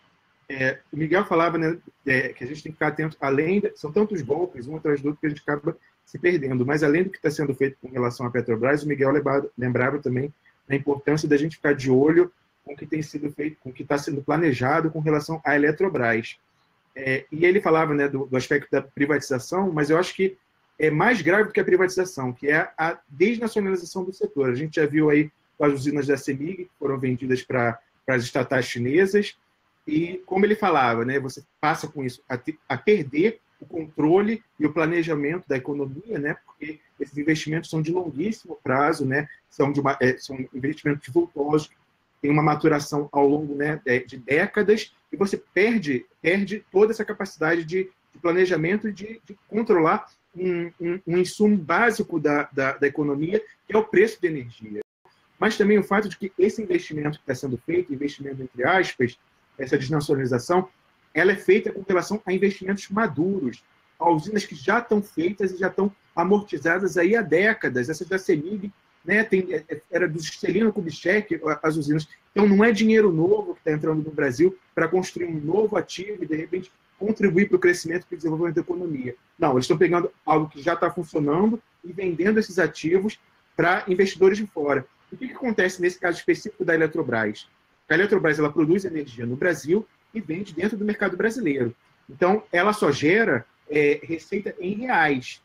É, o Miguel falava, né, é, que a gente tem que ficar atento, além de, são tantos golpes, um atrás do outro, que a gente acaba se perdendo, mas além do que está sendo feito com relação à Petrobras, o Miguel lembrava, lembrava também da importância da gente ficar de olho com o que tem sido feito, com o que está sendo planejado com relação à Eletrobras. É, e ele falava, né, do, do aspecto da privatização, mas eu acho que é mais grave do que a privatização, que é a desnacionalização do setor. A gente já viu aí as usinas da CEMIG, que foram vendidas para as estatais chinesas, e, como ele falava, né, você passa com isso a, te, a perder o controle e o planejamento da economia, né, porque esses investimentos são de longuíssimo prazo, né, são, de uma, é, são investimentos vultosos, tem uma maturação ao longo, né, de décadas, e você perde, perde toda essa capacidade de, de planejamento e de, de controlar um, um, um insumo básico da, da, da economia, que é o preço de energia. Mas também o fato de que esse investimento que está sendo feito, investimento entre aspas, essa desnacionalização, ela é feita com relação a investimentos maduros, a usinas que já estão feitas e já estão amortizadas aí há décadas. Essa da CEMIG, né, tem, era do Juscelino Kubitschek, as usinas. Então, não é dinheiro novo que está entrando no Brasil para construir um novo ativo e, de repente, contribuir para o crescimento e para o desenvolvimento da economia. Não, eles estão pegando algo que já está funcionando e vendendo esses ativos para investidores de fora. O que, que acontece nesse caso específico da Eletrobras? A Eletrobras ela produz energia no Brasil e vende dentro do mercado brasileiro. Então, ela só gera é, receita em reais.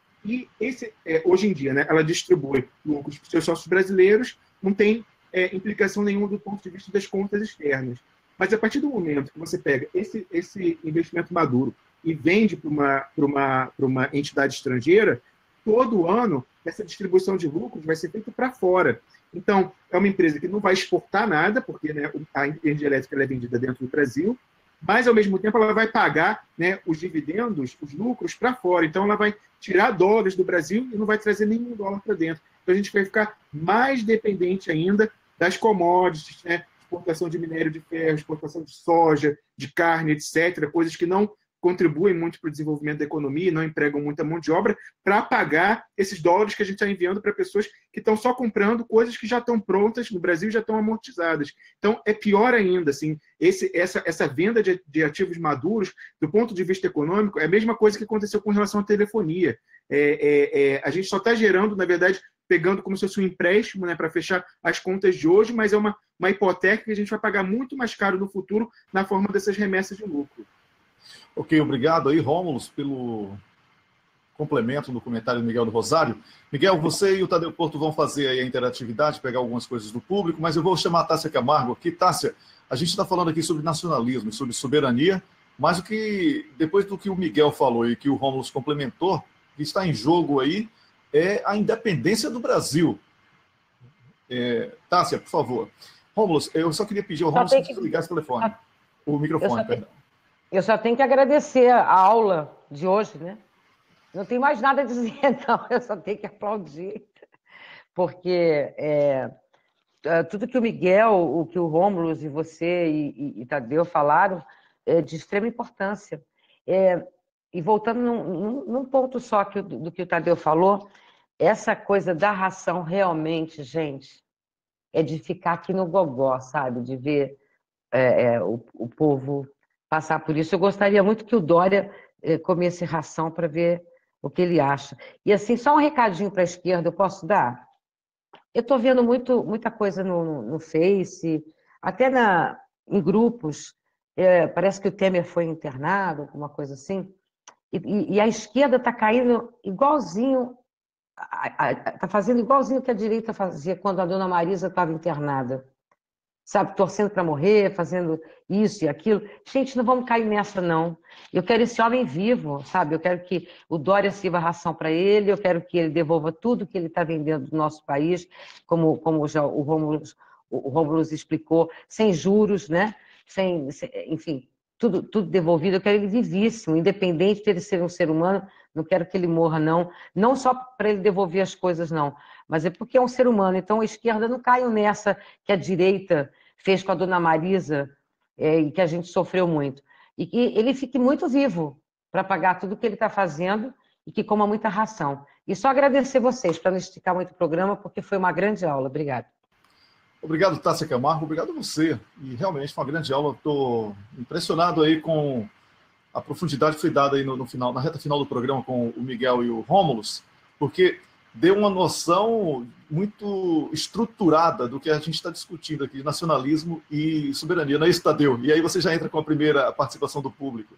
E esse, é, hoje em dia, né, ela distribui lucros para os seus sócios brasileiros, não tem é, implicação nenhuma do ponto de vista das contas externas. Mas a partir do momento que você pega esse, esse investimento maduro e vende para uma, para uma, para uma entidade estrangeira, todo ano essa distribuição de lucros vai ser feita para fora. Então, é uma empresa que não vai exportar nada, porque, né, a energia elétrica ela é vendida dentro do Brasil, mas, ao mesmo tempo, ela vai pagar, né, os dividendos, os lucros para fora. Então, ela vai tirar dólares do Brasil e não vai trazer nenhum dólar para dentro. Então, a gente vai ficar mais dependente ainda das commodities, né, exportação de minério de ferro, exportação de soja, de carne, etcétera, coisas que não contribuem muito para o desenvolvimento da economia, não empregam muita mão de obra, para pagar esses dólares que a gente está enviando para pessoas que estão só comprando coisas que já estão prontas no Brasil e já estão amortizadas. Então, é pior ainda, assim, esse, essa, essa venda de, de ativos maduros, do ponto de vista econômico, é a mesma coisa que aconteceu com relação à telefonia. É, é, é, a gente só está gerando, na verdade, pegando como se fosse um empréstimo, né, para fechar as contas de hoje, mas é uma, uma hipoteca que a gente vai pagar muito mais caro no futuro na forma dessas remessas de lucro. Ok, obrigado aí, Rômulo, pelo complemento do comentário do Miguel do Rosário. Miguel, você e o Tadeu Porto vão fazer aí a interatividade, pegar algumas coisas do público, mas eu vou chamar a Tássia Camargo aqui. Tássia, a gente está falando aqui sobre nacionalismo, sobre soberania, mas o que, depois do que o Miguel falou e que o Rômulo complementou, o que está em jogo aí é a independência do Brasil. É, Tássia, por favor. Rômulo, eu só queria pedir ao Rômulo que desligasse o telefone, o microfone, perdão. Eu só tenho que agradecer a aula de hoje, né? Não tem mais nada a dizer, não. Eu só tenho que aplaudir. Porque é, tudo que o Miguel, o que o Rômulo e você e, e, e Tadeu falaram é de extrema importância. É, e voltando num, num, num ponto só que, do que o Tadeu falou, essa coisa da ração realmente, gente, é de ficar aqui no gogó, sabe? De ver é, é, o, o povo passar por isso. Eu gostaria muito que o Dória é, comesse ração para ver o que ele acha. E assim, só um recadinho para a esquerda, eu posso dar? Eu estou vendo muito, muita coisa no, no Face, até na, em grupos, é, parece que o Temer foi internado, alguma coisa assim, e, e a esquerda está caindo igualzinho, está fazendo igualzinho que a direita fazia quando a dona Marisa estava internada. Sabe, torcendo para morrer, fazendo isso e aquilo. Gente, não vamos cair nessa, não. Eu quero esse homem vivo, sabe? Eu quero que o Dória sirva ração para ele, eu quero que ele devolva tudo que ele está vendendo do nosso país, como, como já o Rômulo, o Rômulo explicou, sem juros, né? Sem, sem, enfim, tudo, tudo devolvido. Eu quero ele vivíssimo, independente de ele ser um ser humano, não quero que ele morra, não. Não só para ele devolver as coisas, não, mas é porque é um ser humano. Então, a esquerda não caiu nessa que a direita fez com a dona Marisa, é, e que a gente sofreu muito. E que ele fique muito vivo para pagar tudo que ele está fazendo e que coma muita ração. E só agradecer vocês, para não esticar muito o programa, porque foi uma grande aula. Obrigada. Obrigado, Tássia Camargo. Obrigado a você. E realmente foi uma grande aula. Estou impressionado aí com a profundidade que foi dada aí no, no final, na reta final do programa com o Miguel e o Rômulus, porque deu uma noção muito estruturada do que a gente está discutindo aqui, nacionalismo e soberania. Não é isso, Tadeu? E aí você já entra com a primeira participação do público.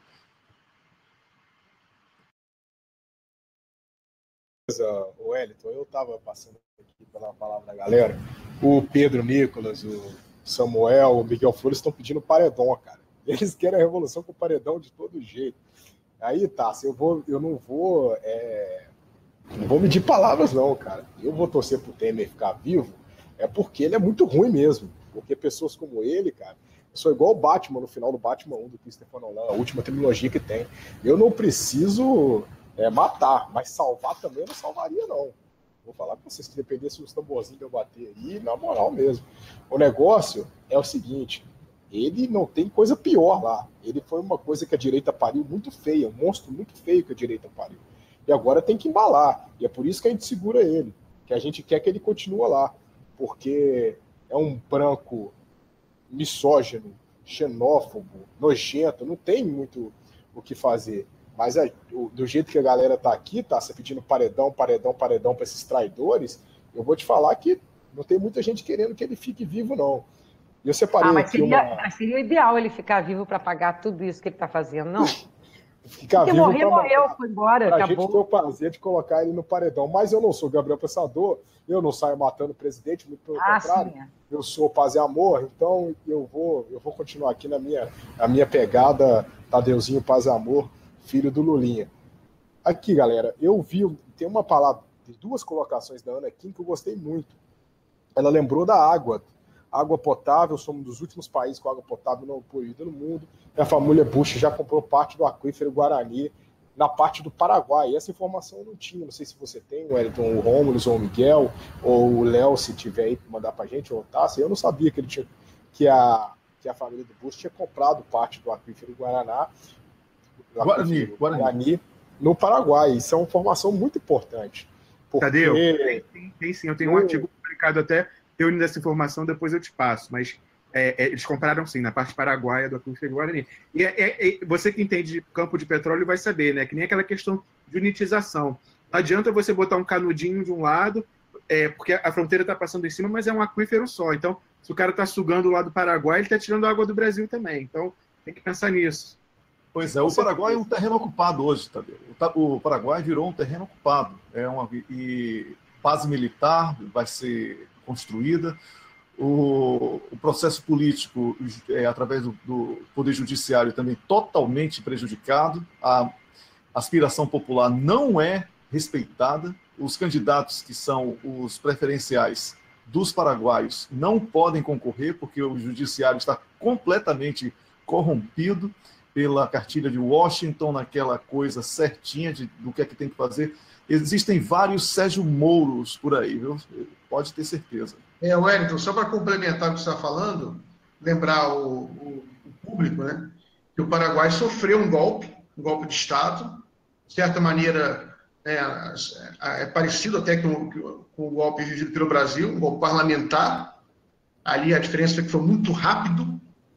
O Wellington, eu estava passando aqui pela palavra da galera. O Pedro Nicolas, o Samuel, o Miguel Flores estão pedindo paredão, cara. Eles querem a revolução com paredão de todo jeito. Aí, tá, se eu, vou, eu não vou... É... Não vou medir palavras, não, cara. Eu vou torcer pro Temer ficar vivo, é porque ele é muito ruim mesmo. Porque pessoas como ele, cara, eu sou igual o Batman no final do Batman um do Christopher Nolan, a última trilogia que tem. Eu não preciso é, matar, mas salvar também eu não salvaria, não. Vou falar com vocês, se dependesse dos tamborzinhos de eu bater aí, na moral mesmo. O negócio é o seguinte, ele não tem coisa pior lá. Ele foi uma coisa que a direita pariu muito feia, um monstro muito feio que a direita pariu. E agora tem que embalar. E é por isso que a gente segura ele. Que a gente quer que ele continue lá. Porque é um branco misógino, xenófobo, nojento. Não tem muito o que fazer. Mas é, do jeito que a galera tá aqui, tá se pedindo paredão, paredão, paredão para esses traidores, eu vou te falar que não tem muita gente querendo que ele fique vivo, não. E eu separei ah, mas aqui seria, uma... mas seria ideal ele ficar vivo para pagar tudo isso que ele está fazendo, não? Ficar Porque vivo morrer, pra, morreu, foi embora, pra acabou. gente ter o prazer de colocar ele no paredão. Mas eu não sou Gabriel Pensador, eu não saio matando o presidente, muito pelo ah, contrário. Sim, é. Eu sou paz e amor, então eu vou, eu vou continuar aqui na minha, na minha pegada Tadeuzinho Paz e Amor, filho do Lulinha. Aqui, galera, eu vi, tem uma palavra, duas colocações da Ana Kim que eu gostei muito. Ela lembrou da água. Água potável, somos um dos últimos países com água potável não poluída no mundo. A família Bush já comprou parte do aquífero Guarani na parte do Paraguai. Essa informação eu não tinha, não sei se você tem, o Wellington, o Rômulo, ou o Miguel, ou o Léo, se tiver aí para mandar para a gente, ou Tassi. Eu não sabia que, ele tinha, que, a, que a família do Bush tinha comprado parte do aquífero Guaraná, do Guarani, aquífero Guarani, Guarani no Paraguai. Isso é uma informação muito importante. Porque... Tadeu, tem, tem, tem sim, eu tenho um artigo publicado até reunindo essa informação, depois eu te passo, mas é, é, eles compraram sim, na parte paraguaia do aquífero Guarani. E é, é, é, você que entende de campo de petróleo vai saber, né? Que nem aquela questão de unitização. Não adianta você botar um canudinho de um lado, é, porque a fronteira está passando em cima, mas é um aquífero só. Então, se o cara está sugando lá do Paraguai, ele está tirando água do Brasil também. Então, tem que pensar nisso. Pois é, o Paraguai é um terreno ocupado hoje, Tadeu. O Paraguai virou um terreno ocupado. É uma, e base militar vai ser construída, o, o processo político, é, através do, do Poder Judiciário, também totalmente prejudicado, a aspiração popular não é respeitada, os candidatos que são os preferenciais dos paraguaios não podem concorrer, porque o Judiciário está completamente corrompido pela cartilha de Washington, naquela coisa certinha de, do que é que tem que fazer. Existem vários Sérgio Mouros por aí, viu? Pode ter certeza. É, Wellington, só para complementar o que você está falando, lembrar o, o, o público, né, que o Paraguai sofreu um golpe, um golpe de Estado, de certa maneira, é, é parecido até com, com o golpe vivido pelo Brasil, um golpe parlamentar. Ali a diferença foi que foi muito rápido.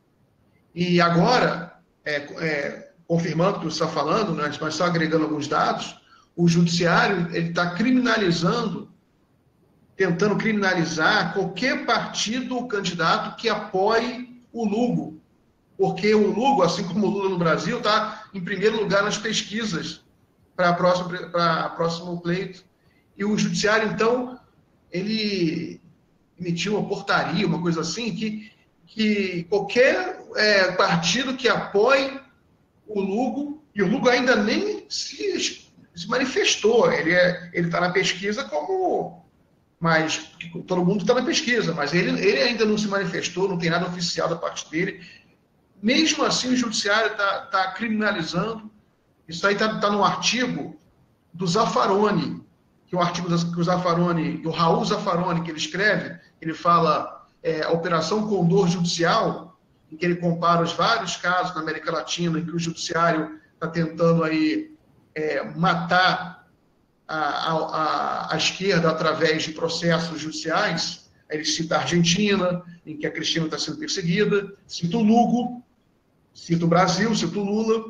E agora, é, é, confirmando o que você está falando, né, mas só agregando alguns dados, o judiciário está criminalizando, tentando criminalizar qualquer partido ou candidato que apoie o Lugo. Porque o Lugo, assim como o Lula no Brasil, está em primeiro lugar nas pesquisas para o próximo pleito. E o judiciário, então, ele emitiu uma portaria, uma coisa assim, que, que qualquer é, partido que apoie o Lugo, e o Lugo ainda nem se, se manifestou, ele é, ele está na pesquisa como... Mas todo mundo está na pesquisa, mas ele, ele ainda não se manifestou, não tem nada oficial da parte dele. Mesmo assim, o judiciário está tá criminalizando. Isso aí está tá no artigo do Zaffaroni, que é um artigo que o Zaffaroni, o Raul Zaffaroni, que ele escreve, ele fala é, a Operação Condor Judicial, em que ele compara os vários casos na América Latina em que o judiciário está tentando aí, é, matar A, a, a esquerda através de processos judiciais. Ele cita a Argentina, em que a Cristina está sendo perseguida, cita o Lugo, cita o Brasil, cita o Lula.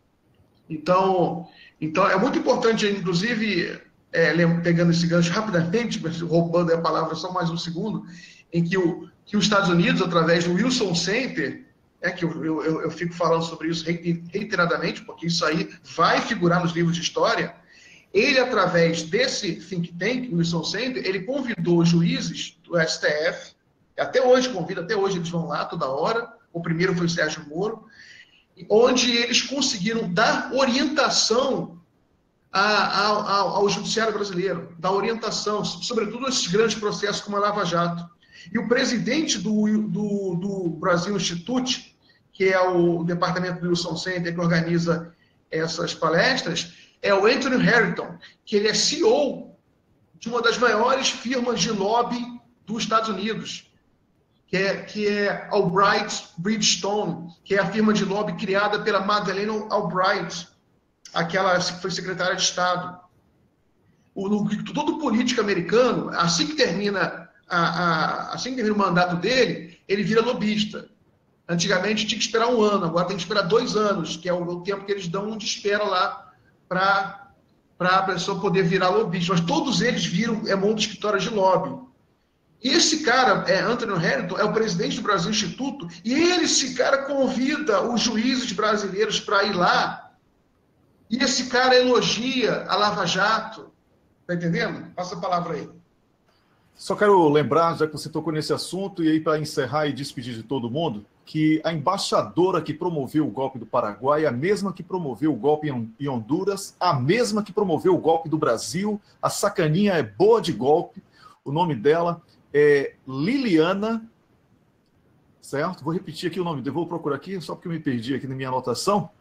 Então, então é muito importante, inclusive, é, pegando esse gancho rapidamente, roubando a palavra só mais um segundo, em que, o, que os Estados Unidos, através do Wilson Center, é que eu, eu, eu fico falando sobre isso reiteradamente, porque isso aí vai figurar nos livros de história. Ele, através desse think tank, o Wilson Center, ele convidou os juízes do S T F, até hoje convida, até hoje eles vão lá toda hora, o primeiro foi o Sérgio Moro, onde eles conseguiram dar orientação a, a, a, ao judiciário brasileiro, dar orientação, sobretudo nesses grandes processos como a Lava Jato. E o presidente do, do, do Brasil Institute, que é o departamento do Wilson Center, que organiza essas palestras, é o Anthony Harrington, que ele é C E O de uma das maiores firmas de lobby dos Estados Unidos, que é, que é Albright Bridgestone, que é a firma de lobby criada pela Madeleine Albright, aquela que foi secretária de Estado. O, todo político americano, assim que termina, a, a, assim que termina o mandato dele, ele vira lobista. Antigamente tinha que esperar um ano, agora tem que esperar dois anos, que é o, o tempo que eles dão de espera lá para a pessoa poder virar lobista. Mas todos eles viram, é monte de escritório de lobby. E esse cara, é, Anthony Harrington, é o presidente do Brasil Instituto, e ele, esse cara, convida os juízes brasileiros para ir lá, e esse cara elogia a Lava Jato. Está entendendo? Passa a palavra aí. Só quero lembrar, já que você tocou nesse assunto, e aí para encerrar e despedir de todo mundo, que a embaixadora que promoveu o golpe do Paraguai é a mesma que promoveu o golpe em Honduras, a mesma que promoveu o golpe do Brasil. A sacaninha é boa de golpe. O nome dela é Liliana, certo? Vou repetir aqui o nome, vou procurar aqui, só porque eu me perdi aqui na minha anotação.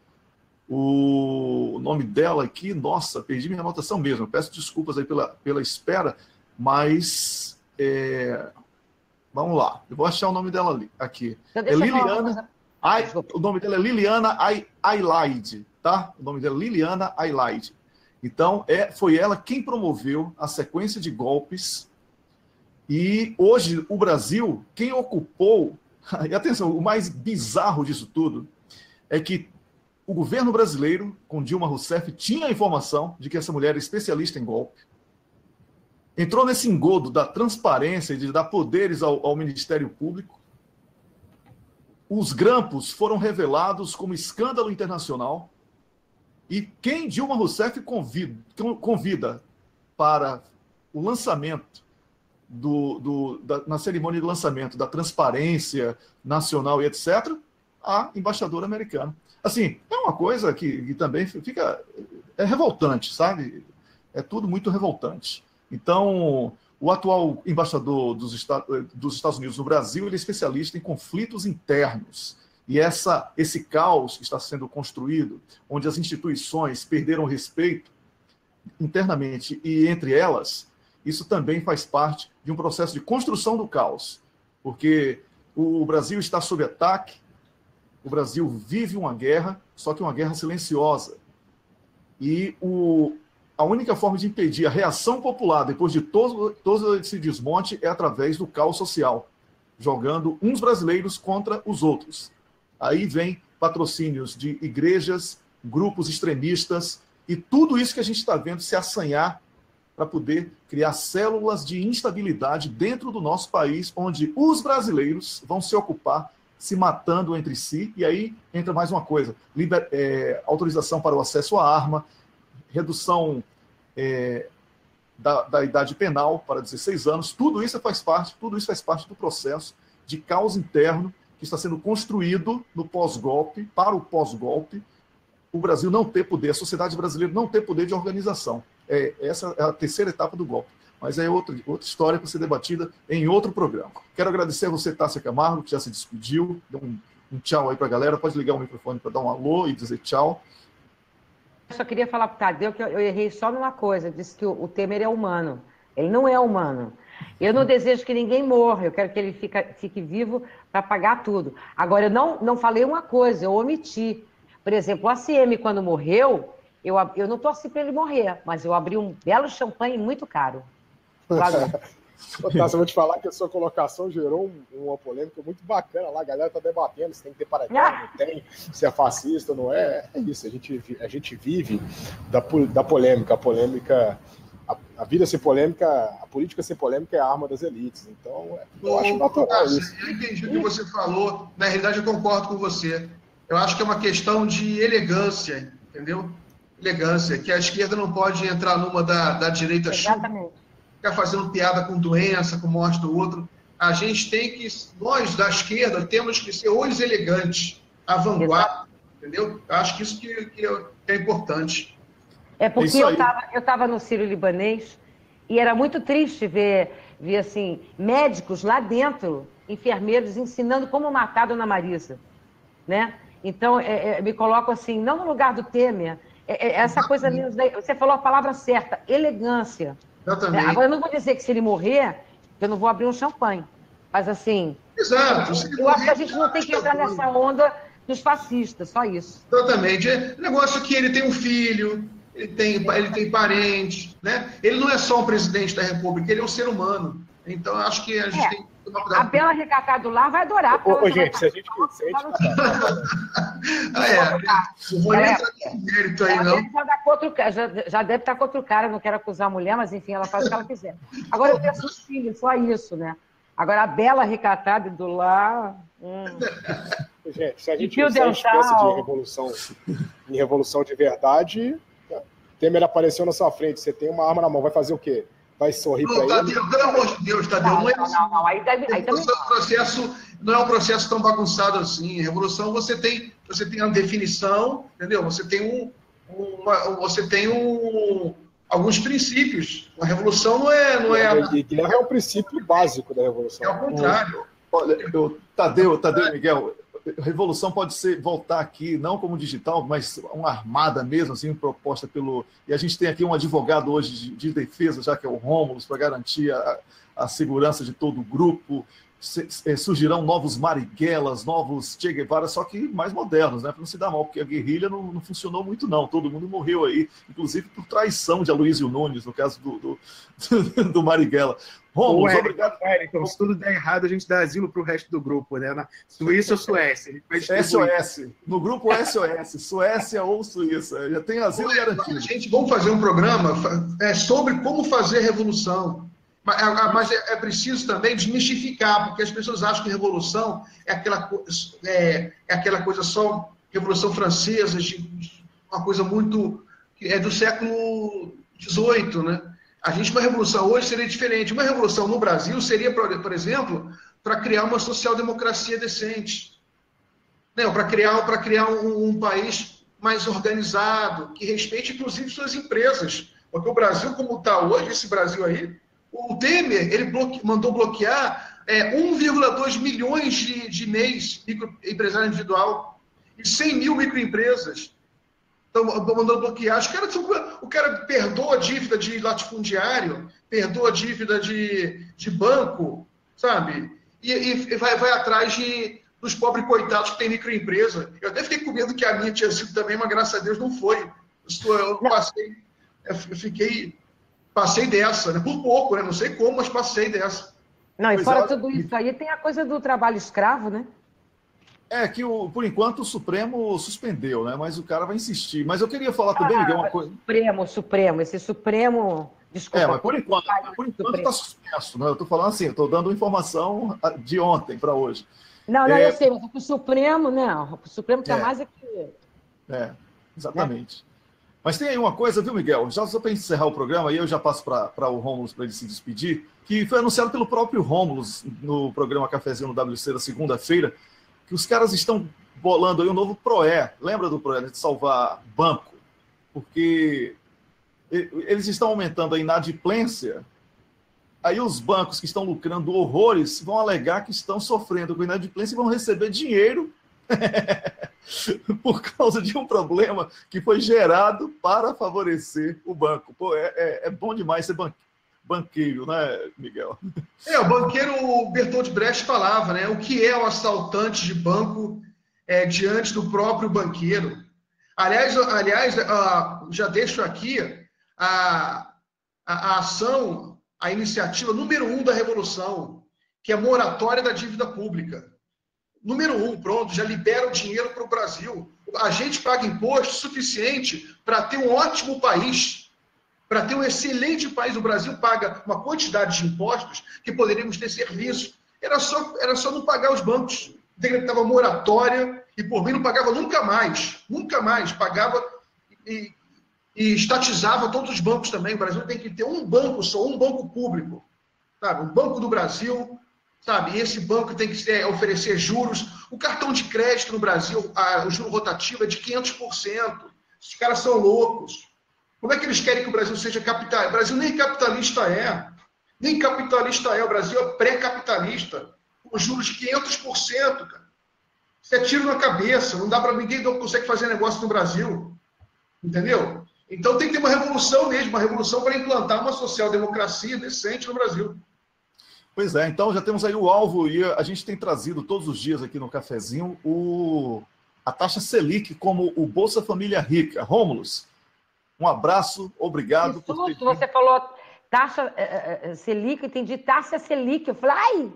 O nome dela aqui, nossa, perdi minha anotação mesmo. Eu peço desculpas aí pela, pela espera, mas... É... Vamos lá, eu vou achar o nome dela ali, aqui. Então, é Liliana, Ai, o nome dela é Liliana Aylaide, tá? O nome dela é Liliana Aylaide. Então, é, foi ela quem promoveu a sequência de golpes. E hoje, o Brasil, quem ocupou... E atenção, o mais bizarro disso tudo é que o governo brasileiro, com Dilma Rousseff, tinha a informação de que essa mulher era especialista em golpe. Entrou nesse engodo da transparência e de dar poderes ao, ao Ministério Público. Os grampos foram revelados como escândalo internacional. E quem Dilma Rousseff convida, convida para o lançamento, do, do, da, na cerimônia de lançamento da transparência nacional e etcétera, a embaixadora americana. Assim, é uma coisa que, que também fica... É revoltante, sabe? É tudo muito revoltante. Então, o atual embaixador dos Estados, dos Estados Unidos no Brasil, ele é especialista em conflitos internos. E essa, esse caos que está sendo construído, onde as instituições perderam respeito internamente e entre elas, isso também faz parte de um processo de construção do caos. Porque o Brasil está sob ataque, o Brasil vive uma guerra, só que uma guerra silenciosa. E o, a única forma de impedir a reação popular depois de todo, todo esse desmonte é através do caos social, jogando uns brasileiros contra os outros. Aí vem patrocínios de igrejas, grupos extremistas e tudo isso que a gente está vendo se assanhar para poder criar células de instabilidade dentro do nosso país, onde os brasileiros vão se ocupar se matando entre si. E aí entra mais uma coisa, liber, é, autorização para o acesso à arma, redução é, da, da idade penal para dezesseis anos, tudo isso faz parte, tudo isso faz parte do processo de caos interno que está sendo construído no pós-golpe, para o pós-golpe, o Brasil não ter poder, a sociedade brasileira não ter poder de organização. É, essa é a terceira etapa do golpe. Mas é outra, outra história para ser debatida em outro programa. Quero agradecer a você, Tássia Camargo, que já se despediu. Dê um, um tchau aí para a galera. Pode ligar o microfone para dar um alô e dizer tchau. Eu só queria falar para o Tadeu que eu, eu errei só numa coisa. Eu disse que o, o Temer é humano. Ele não é humano. Eu não desejo que ninguém morra. Eu quero que ele fica, fique vivo para pagar tudo. Agora, eu não, não falei uma coisa, eu omiti. Por exemplo, o A C M, quando morreu, eu, eu não torci para ele morrer, mas eu abri um belo champanhe muito caro. Otávio, eu vou te falar que a sua colocação gerou um, uma polêmica muito bacana lá. A galera tá debatendo se tem que ter paraquedas, não tem, se é fascista, não é. É isso, a gente, a gente vive da, da polêmica. A polêmica, a, a vida sem polêmica, a política sem polêmica é a arma das elites. Então, eu Ô, acho natural isso. Eu entendi o que você falou. Na realidade, eu concordo com você. Eu acho que é uma questão de elegância, entendeu? Elegância, que a esquerda não pode entrar numa da, da direita chuta, ficar fazendo piada com doença, com morte do outro. A gente tem que, nós da esquerda, temos que ser os elegantes, a vanguarda, entendeu? Eu acho que isso que, que é importante. É porque eu estava eu tava no Sírio-Libanês e era muito triste ver, ver assim, médicos lá dentro, enfermeiros, ensinando como matar a Dona Marisa, né? Então, é, é, me coloco assim, não no lugar do Temer, é, é, essa coisa mesmo, você falou a palavra certa, elegância. Exatamente. É, agora, eu não vou dizer que se ele morrer, eu não vou abrir um champanhe, mas assim, Exato. eu, eu acho que a gente não tem que entrar nessa onda dos fascistas, só isso. Exatamente. É um negócio que ele tem um filho, ele tem, ele tem parentes, né? Ele não é só um presidente da República, ele é um ser humano. Então, eu acho que a gente é. tem que... A Bela Recatado lá vai adorar. Ô, ô, gente, se a gente... Se a gente... ah, é. Não vou nem entrar nesse mérito aí, não. Já, dá contra o, já, já deve estar contra o cara, não quero acusar a mulher, mas enfim, ela faz o que ela quiser. Agora eu penso nos filhos, só isso, né? Agora a Bela Recatada do lá... Hum. Gente, se a gente, se a gente pensa de revolução, em revolução de verdade, Temer apareceu na sua frente, você tem uma arma na mão, vai fazer o quê? Vai sorrir para ele? Tadeu, pelo amor de Deus, Tadeu, não, não é não, não, não, aí, deve, aí também... não. Processo, não é um processo tão bagunçado assim. Revolução, você tem, você tem uma definição, entendeu? Você tem um, uma, você tem um, alguns princípios. A revolução não é, não é. E Guilherme é um princípio básico da revolução. É ao contrário. Olha, eu, Tadeu, Tadeu, Miguel. Revolução pode ser voltar aqui, não como digital, mas uma armada mesmo, assim, proposta pelo... E a gente tem aqui um advogado hoje de, de defesa, já que é o Rômulo, para garantir a, a segurança de todo o grupo. Se, é, surgirão novos Marighellás, novos Che Guevara, só que mais modernos, né? Para não se dar mal, porque a guerrilha não, não funcionou muito, não. Todo mundo morreu aí, inclusive por traição de Aloysio Nunes, no caso do, do, do Marighella. Rômulo, obrigado. Então, se tudo der errado, a gente dá asilo para o resto do grupo, né? Na Suíça ou Suécia? S O S. No grupo S O S. Suécia ou Suíça. Já tem asilo garantido. Gente, vamos fazer um programa é, sobre como fazer revolução. Mas, mas é, é preciso também desmistificar, porque as pessoas acham que revolução é aquela, é, é aquela coisa só, Revolução Francesa, de, de uma coisa muito... é do século dezoito, né? A gente, uma revolução hoje seria diferente. Uma revolução no Brasil seria, por exemplo, para criar uma social-democracia decente. Para criar, para criar um, um país mais organizado, que respeite, inclusive, suas empresas. Porque o Brasil, como está hoje, esse Brasil aí, o Temer ele bloque, mandou bloquear é, um vírgula dois milhões de, de M E Is, microempresário individual, e cem mil microempresas. Então, mandando bloquear. Os caras, o cara perdoa a dívida de latifundiário, perdoa a dívida de, de banco, sabe? E, e vai, vai atrás de, dos pobres coitados que têm microempresa. Eu até fiquei com medo que a minha tinha sido também, mas graças a Deus não foi. Eu passei, eu fiquei, passei dessa, né? Por pouco, né? Não sei como, mas passei dessa. Não, e Pois fora é, tudo isso aí, tem a coisa do trabalho escravo, né? É que, o, por enquanto, o Supremo suspendeu, né? Mas o cara vai insistir. Mas eu queria falar também, Ah, Miguel, uma coisa... Supremo, Supremo, esse Supremo... Desculpa. É, mas por enquanto por enquanto está suspenso, né? Eu estou falando assim, estou dando informação de ontem para hoje. Não, não, é... eu sei, mas o Supremo, não. O Supremo está é. mais aqui. É, exatamente. Né? Mas tem aí uma coisa, viu, Miguel? Já só para encerrar o programa, aí eu já passo para o Rômulo para ele se despedir, que foi anunciado pelo próprio Rômulo no programa Cafezinho no W C da segunda-feira, que os caras estão bolando aí um novo PROE. Lembra do PROE, de salvar banco? Porque eles estão aumentando a inadimplência, aí os bancos que estão lucrando horrores vão alegar que estão sofrendo com inadimplência e vão receber dinheiro por causa de um problema que foi gerado para favorecer o banco. Pô, é, é, é bom demais ser ban banqueiro, né, Miguel? É, o banqueiro Bertolt Brecht falava, né? O que é o assaltante de banco é, diante do próprio banqueiro? Aliás, aliás uh, já deixo aqui a, a, a ação, a iniciativa número um da Revolução, que é a moratória da dívida pública. Número um, pronto, já libera o dinheiro para o Brasil. A gente paga imposto suficiente para ter um ótimo país, para ter um excelente país. O Brasil paga uma quantidade de impostos que poderíamos ter serviço. Era só, era só não pagar os bancos. Decretava moratória e, por mim, não pagava nunca mais. Nunca mais. Pagava e, e estatizava todos os bancos também. O Brasil tem que ter um banco só, um banco público. Sabe? Um Banco do Brasil... Sabe, e esse banco tem que é, oferecer juros. O cartão de crédito no Brasil, a, o juro rotativo é de quinhentos por cento. Os caras são loucos. Como é que eles querem que o Brasil seja capitalista? O Brasil nem capitalista é. Nem capitalista é. O Brasil é pré-capitalista. Com juros de quinhentos por cento, cara. Isso é tiro na cabeça. Não dá para ninguém não consegue fazer negócio no Brasil. Entendeu? Então tem que ter uma revolução mesmo. Uma revolução para implantar uma social-democracia decente no Brasil. Pois é, então já temos aí o alvo e a gente tem trazido todos os dias aqui no Cafezinho o, a taxa Selic como o Bolsa Família Rica. Rômulus, um abraço, obrigado. Que susto, por ter... Você falou taxa uh, uh, Selic, eu entendi taxa Selic, eu falei, ai!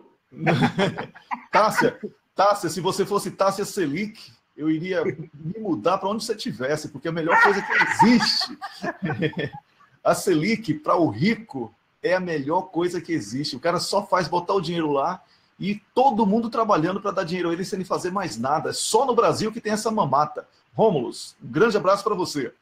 Tássia, Tássia, se você fosse Tássia Selic, eu iria me mudar para onde você estivesse, porque é a melhor coisa que existe. A Selic, para o rico, é a melhor coisa que existe. O cara só faz botar o dinheiro lá e todo mundo trabalhando para dar dinheiro a ele sem ele fazer mais nada. É só no Brasil que tem essa mamata. Rômulus, um grande abraço para você.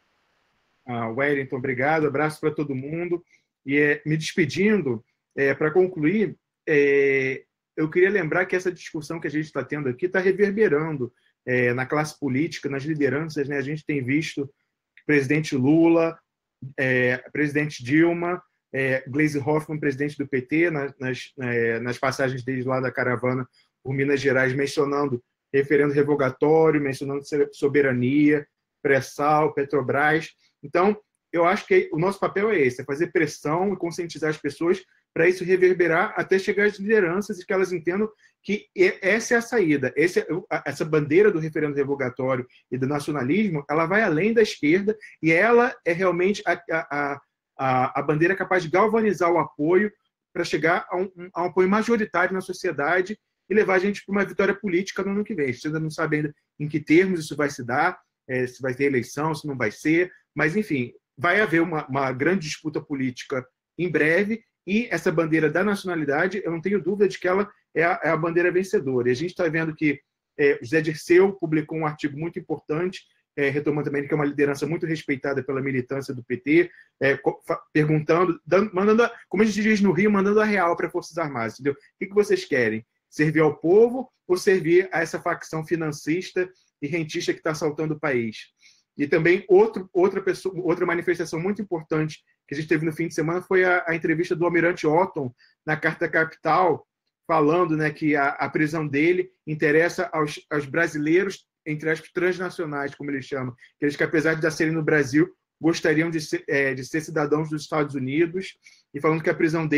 Ah, Wellington, obrigado. Abraço para todo mundo. E é, me despedindo, é, para concluir, é, eu queria lembrar que essa discussão que a gente está tendo aqui está reverberando é, na classe política, nas lideranças. Né? A gente tem visto presidente Lula, é, presidente Dilma, É, Gleisi Hoffmann, presidente do P T, nas, nas, é, nas passagens deles lá da caravana por Minas Gerais, mencionando referendo revogatório, mencionando soberania, pré-sal, Petrobras. Então, eu acho que o nosso papel é esse, é fazer pressão e conscientizar as pessoas para isso reverberar até chegar às lideranças e que elas entendam que essa é a saída. Esse, essa bandeira do referendo revogatório e do nacionalismo, ela vai além da esquerda e ela é realmente a, a A, a bandeira é capaz de galvanizar o apoio para chegar a um, a um apoio majoritário na sociedade e levar a gente para uma vitória política no ano que vem. A gente ainda não sabe ainda em que termos isso vai se dar, é, se vai ter eleição, se não vai ser, mas, enfim, vai haver uma, uma grande disputa política em breve e essa bandeira da nacionalidade, eu não tenho dúvida de que ela é a, é a bandeira vencedora. E a gente está vendo que é, José Dirceu publicou um artigo muito importante, É, retomando também que é uma liderança muito respeitada pela militância do P T, é, perguntando, dando, mandando, a, como a gente diz no Rio, mandando a real para as Forças Armadas. Entendeu? O que, que vocês querem? Servir ao povo ou servir a essa facção financista e rentista que está assaltando o país? E também outro, outra, pessoa, outra manifestação muito importante que a gente teve no fim de semana foi a, a entrevista do Almirante Otton na Carta Capital, falando, né, que a, a prisão dele interessa aos, aos brasileiros, entre as transnacionais, como eles chamam, aqueles que, apesar de já serem no Brasil, gostariam de ser, é, de ser cidadãos dos Estados Unidos, e falando que a prisão dele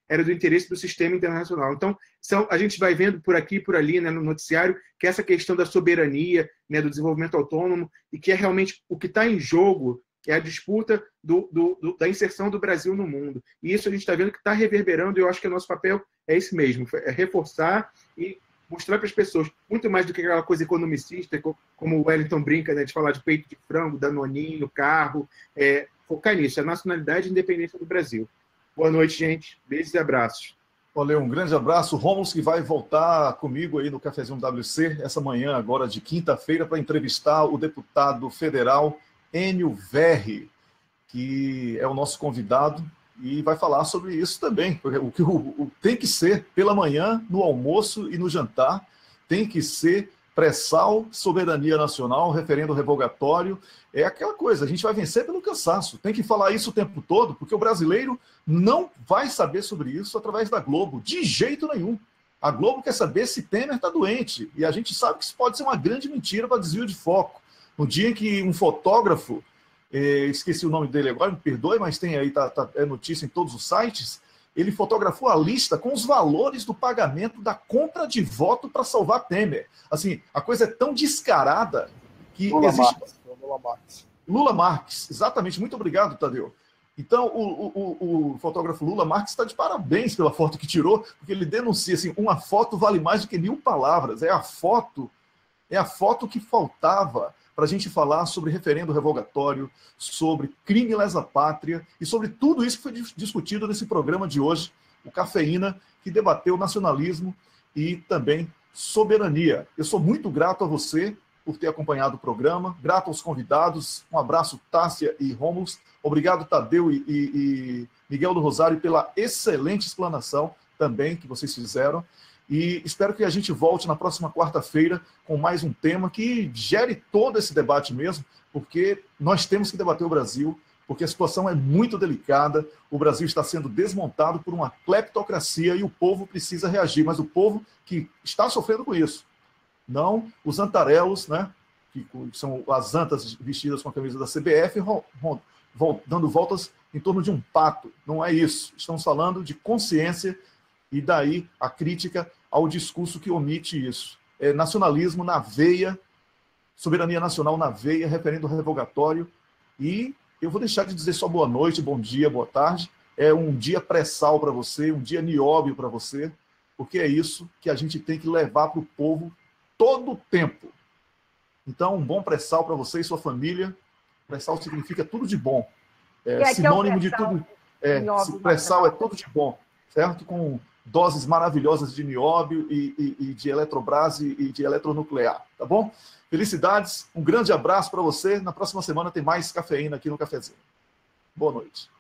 era do interesse do sistema internacional. Então, são, a gente vai vendo por aqui e por ali, né, no noticiário, que essa questão da soberania, né, do desenvolvimento autônomo, e que é realmente o que está em jogo, é a disputa do, do, do, da inserção do Brasil no mundo. E isso a gente está vendo que está reverberando, e eu acho que o nosso papel é esse mesmo, é reforçar e mostrar para as pessoas, muito mais do que aquela coisa economicista, como o Wellington brinca, né, de falar de peito de frango, danoninho, carro, é, focar nisso, a nacionalidade e independência do Brasil. Boa noite, gente. Beijos e abraços. Valeu, um grande abraço. Rômulo, que vai voltar comigo aí no Cafezinho W C, essa manhã agora de quinta-feira, para entrevistar o deputado federal Enio Verri, que é o nosso convidado, e vai falar sobre isso também, porque o que o, o, tem que ser pela manhã, no almoço e no jantar, tem que ser pré-sal, soberania nacional, referendo revogatório, é aquela coisa, a gente vai vencer pelo cansaço, tem que falar isso o tempo todo, porque o brasileiro não vai saber sobre isso através da Globo, de jeito nenhum. A Globo quer saber se Temer está doente, e a gente sabe que isso pode ser uma grande mentira para desvio de foco. No dia em que um fotógrafo, eh, esqueci o nome dele agora, me perdoe, mas tem aí, tá, tá, é notícia em todos os sites, ele fotografou a lista com os valores do pagamento da compra de voto para salvar Temer. Assim, a coisa é tão descarada que Lula existe... Marques, Lula Marques. Lula Marques, exatamente. Muito obrigado, Tadeu. Então, o, o, o fotógrafo Lula Marques está de parabéns pela foto que tirou, porque ele denuncia assim, uma foto vale mais do que mil palavras. É a foto, é a foto que faltava para a gente falar sobre referendo revogatório, sobre crime lesa pátria e sobre tudo isso que foi discutido nesse programa de hoje, o Cafeína, que debateu nacionalismo e também soberania. Eu sou muito grato a você por ter acompanhado o programa, grato aos convidados, um abraço, Tássia e Rômulo, obrigado, Tadeu e, e, e Miguel do Rosário, pela excelente explanação também que vocês fizeram. E espero que a gente volte na próxima quarta-feira com mais um tema que gere todo esse debate mesmo, porque nós temos que debater o Brasil, porque a situação é muito delicada, o Brasil está sendo desmontado por uma cleptocracia e o povo precisa reagir, mas o povo que está sofrendo com isso, não os antarelos, né, que são as antas vestidas com a camisa da C B F, dando voltas em torno de um pato. Não é isso. Estamos falando de consciência e daí a crítica ao discurso que omite isso. É nacionalismo na veia, soberania nacional na veia, referendo revogatório. E eu vou deixar de dizer só boa noite, bom dia, boa tarde. É um dia pré-sal para você, um dia nióbio para você, porque é isso que a gente tem que levar para o povo todo o tempo. Então, um bom pré-sal para você e sua família. Pré-sal significa tudo de bom. É sinônimo é de tudo. É, pré-sal é tudo de bom, certo? Com doses maravilhosas de nióbio e, e, e de Eletrobras e, e de eletronuclear, tá bom? Felicidades, um grande abraço para você. Na próxima semana tem mais cafeína aqui no Cafezinho. Boa noite.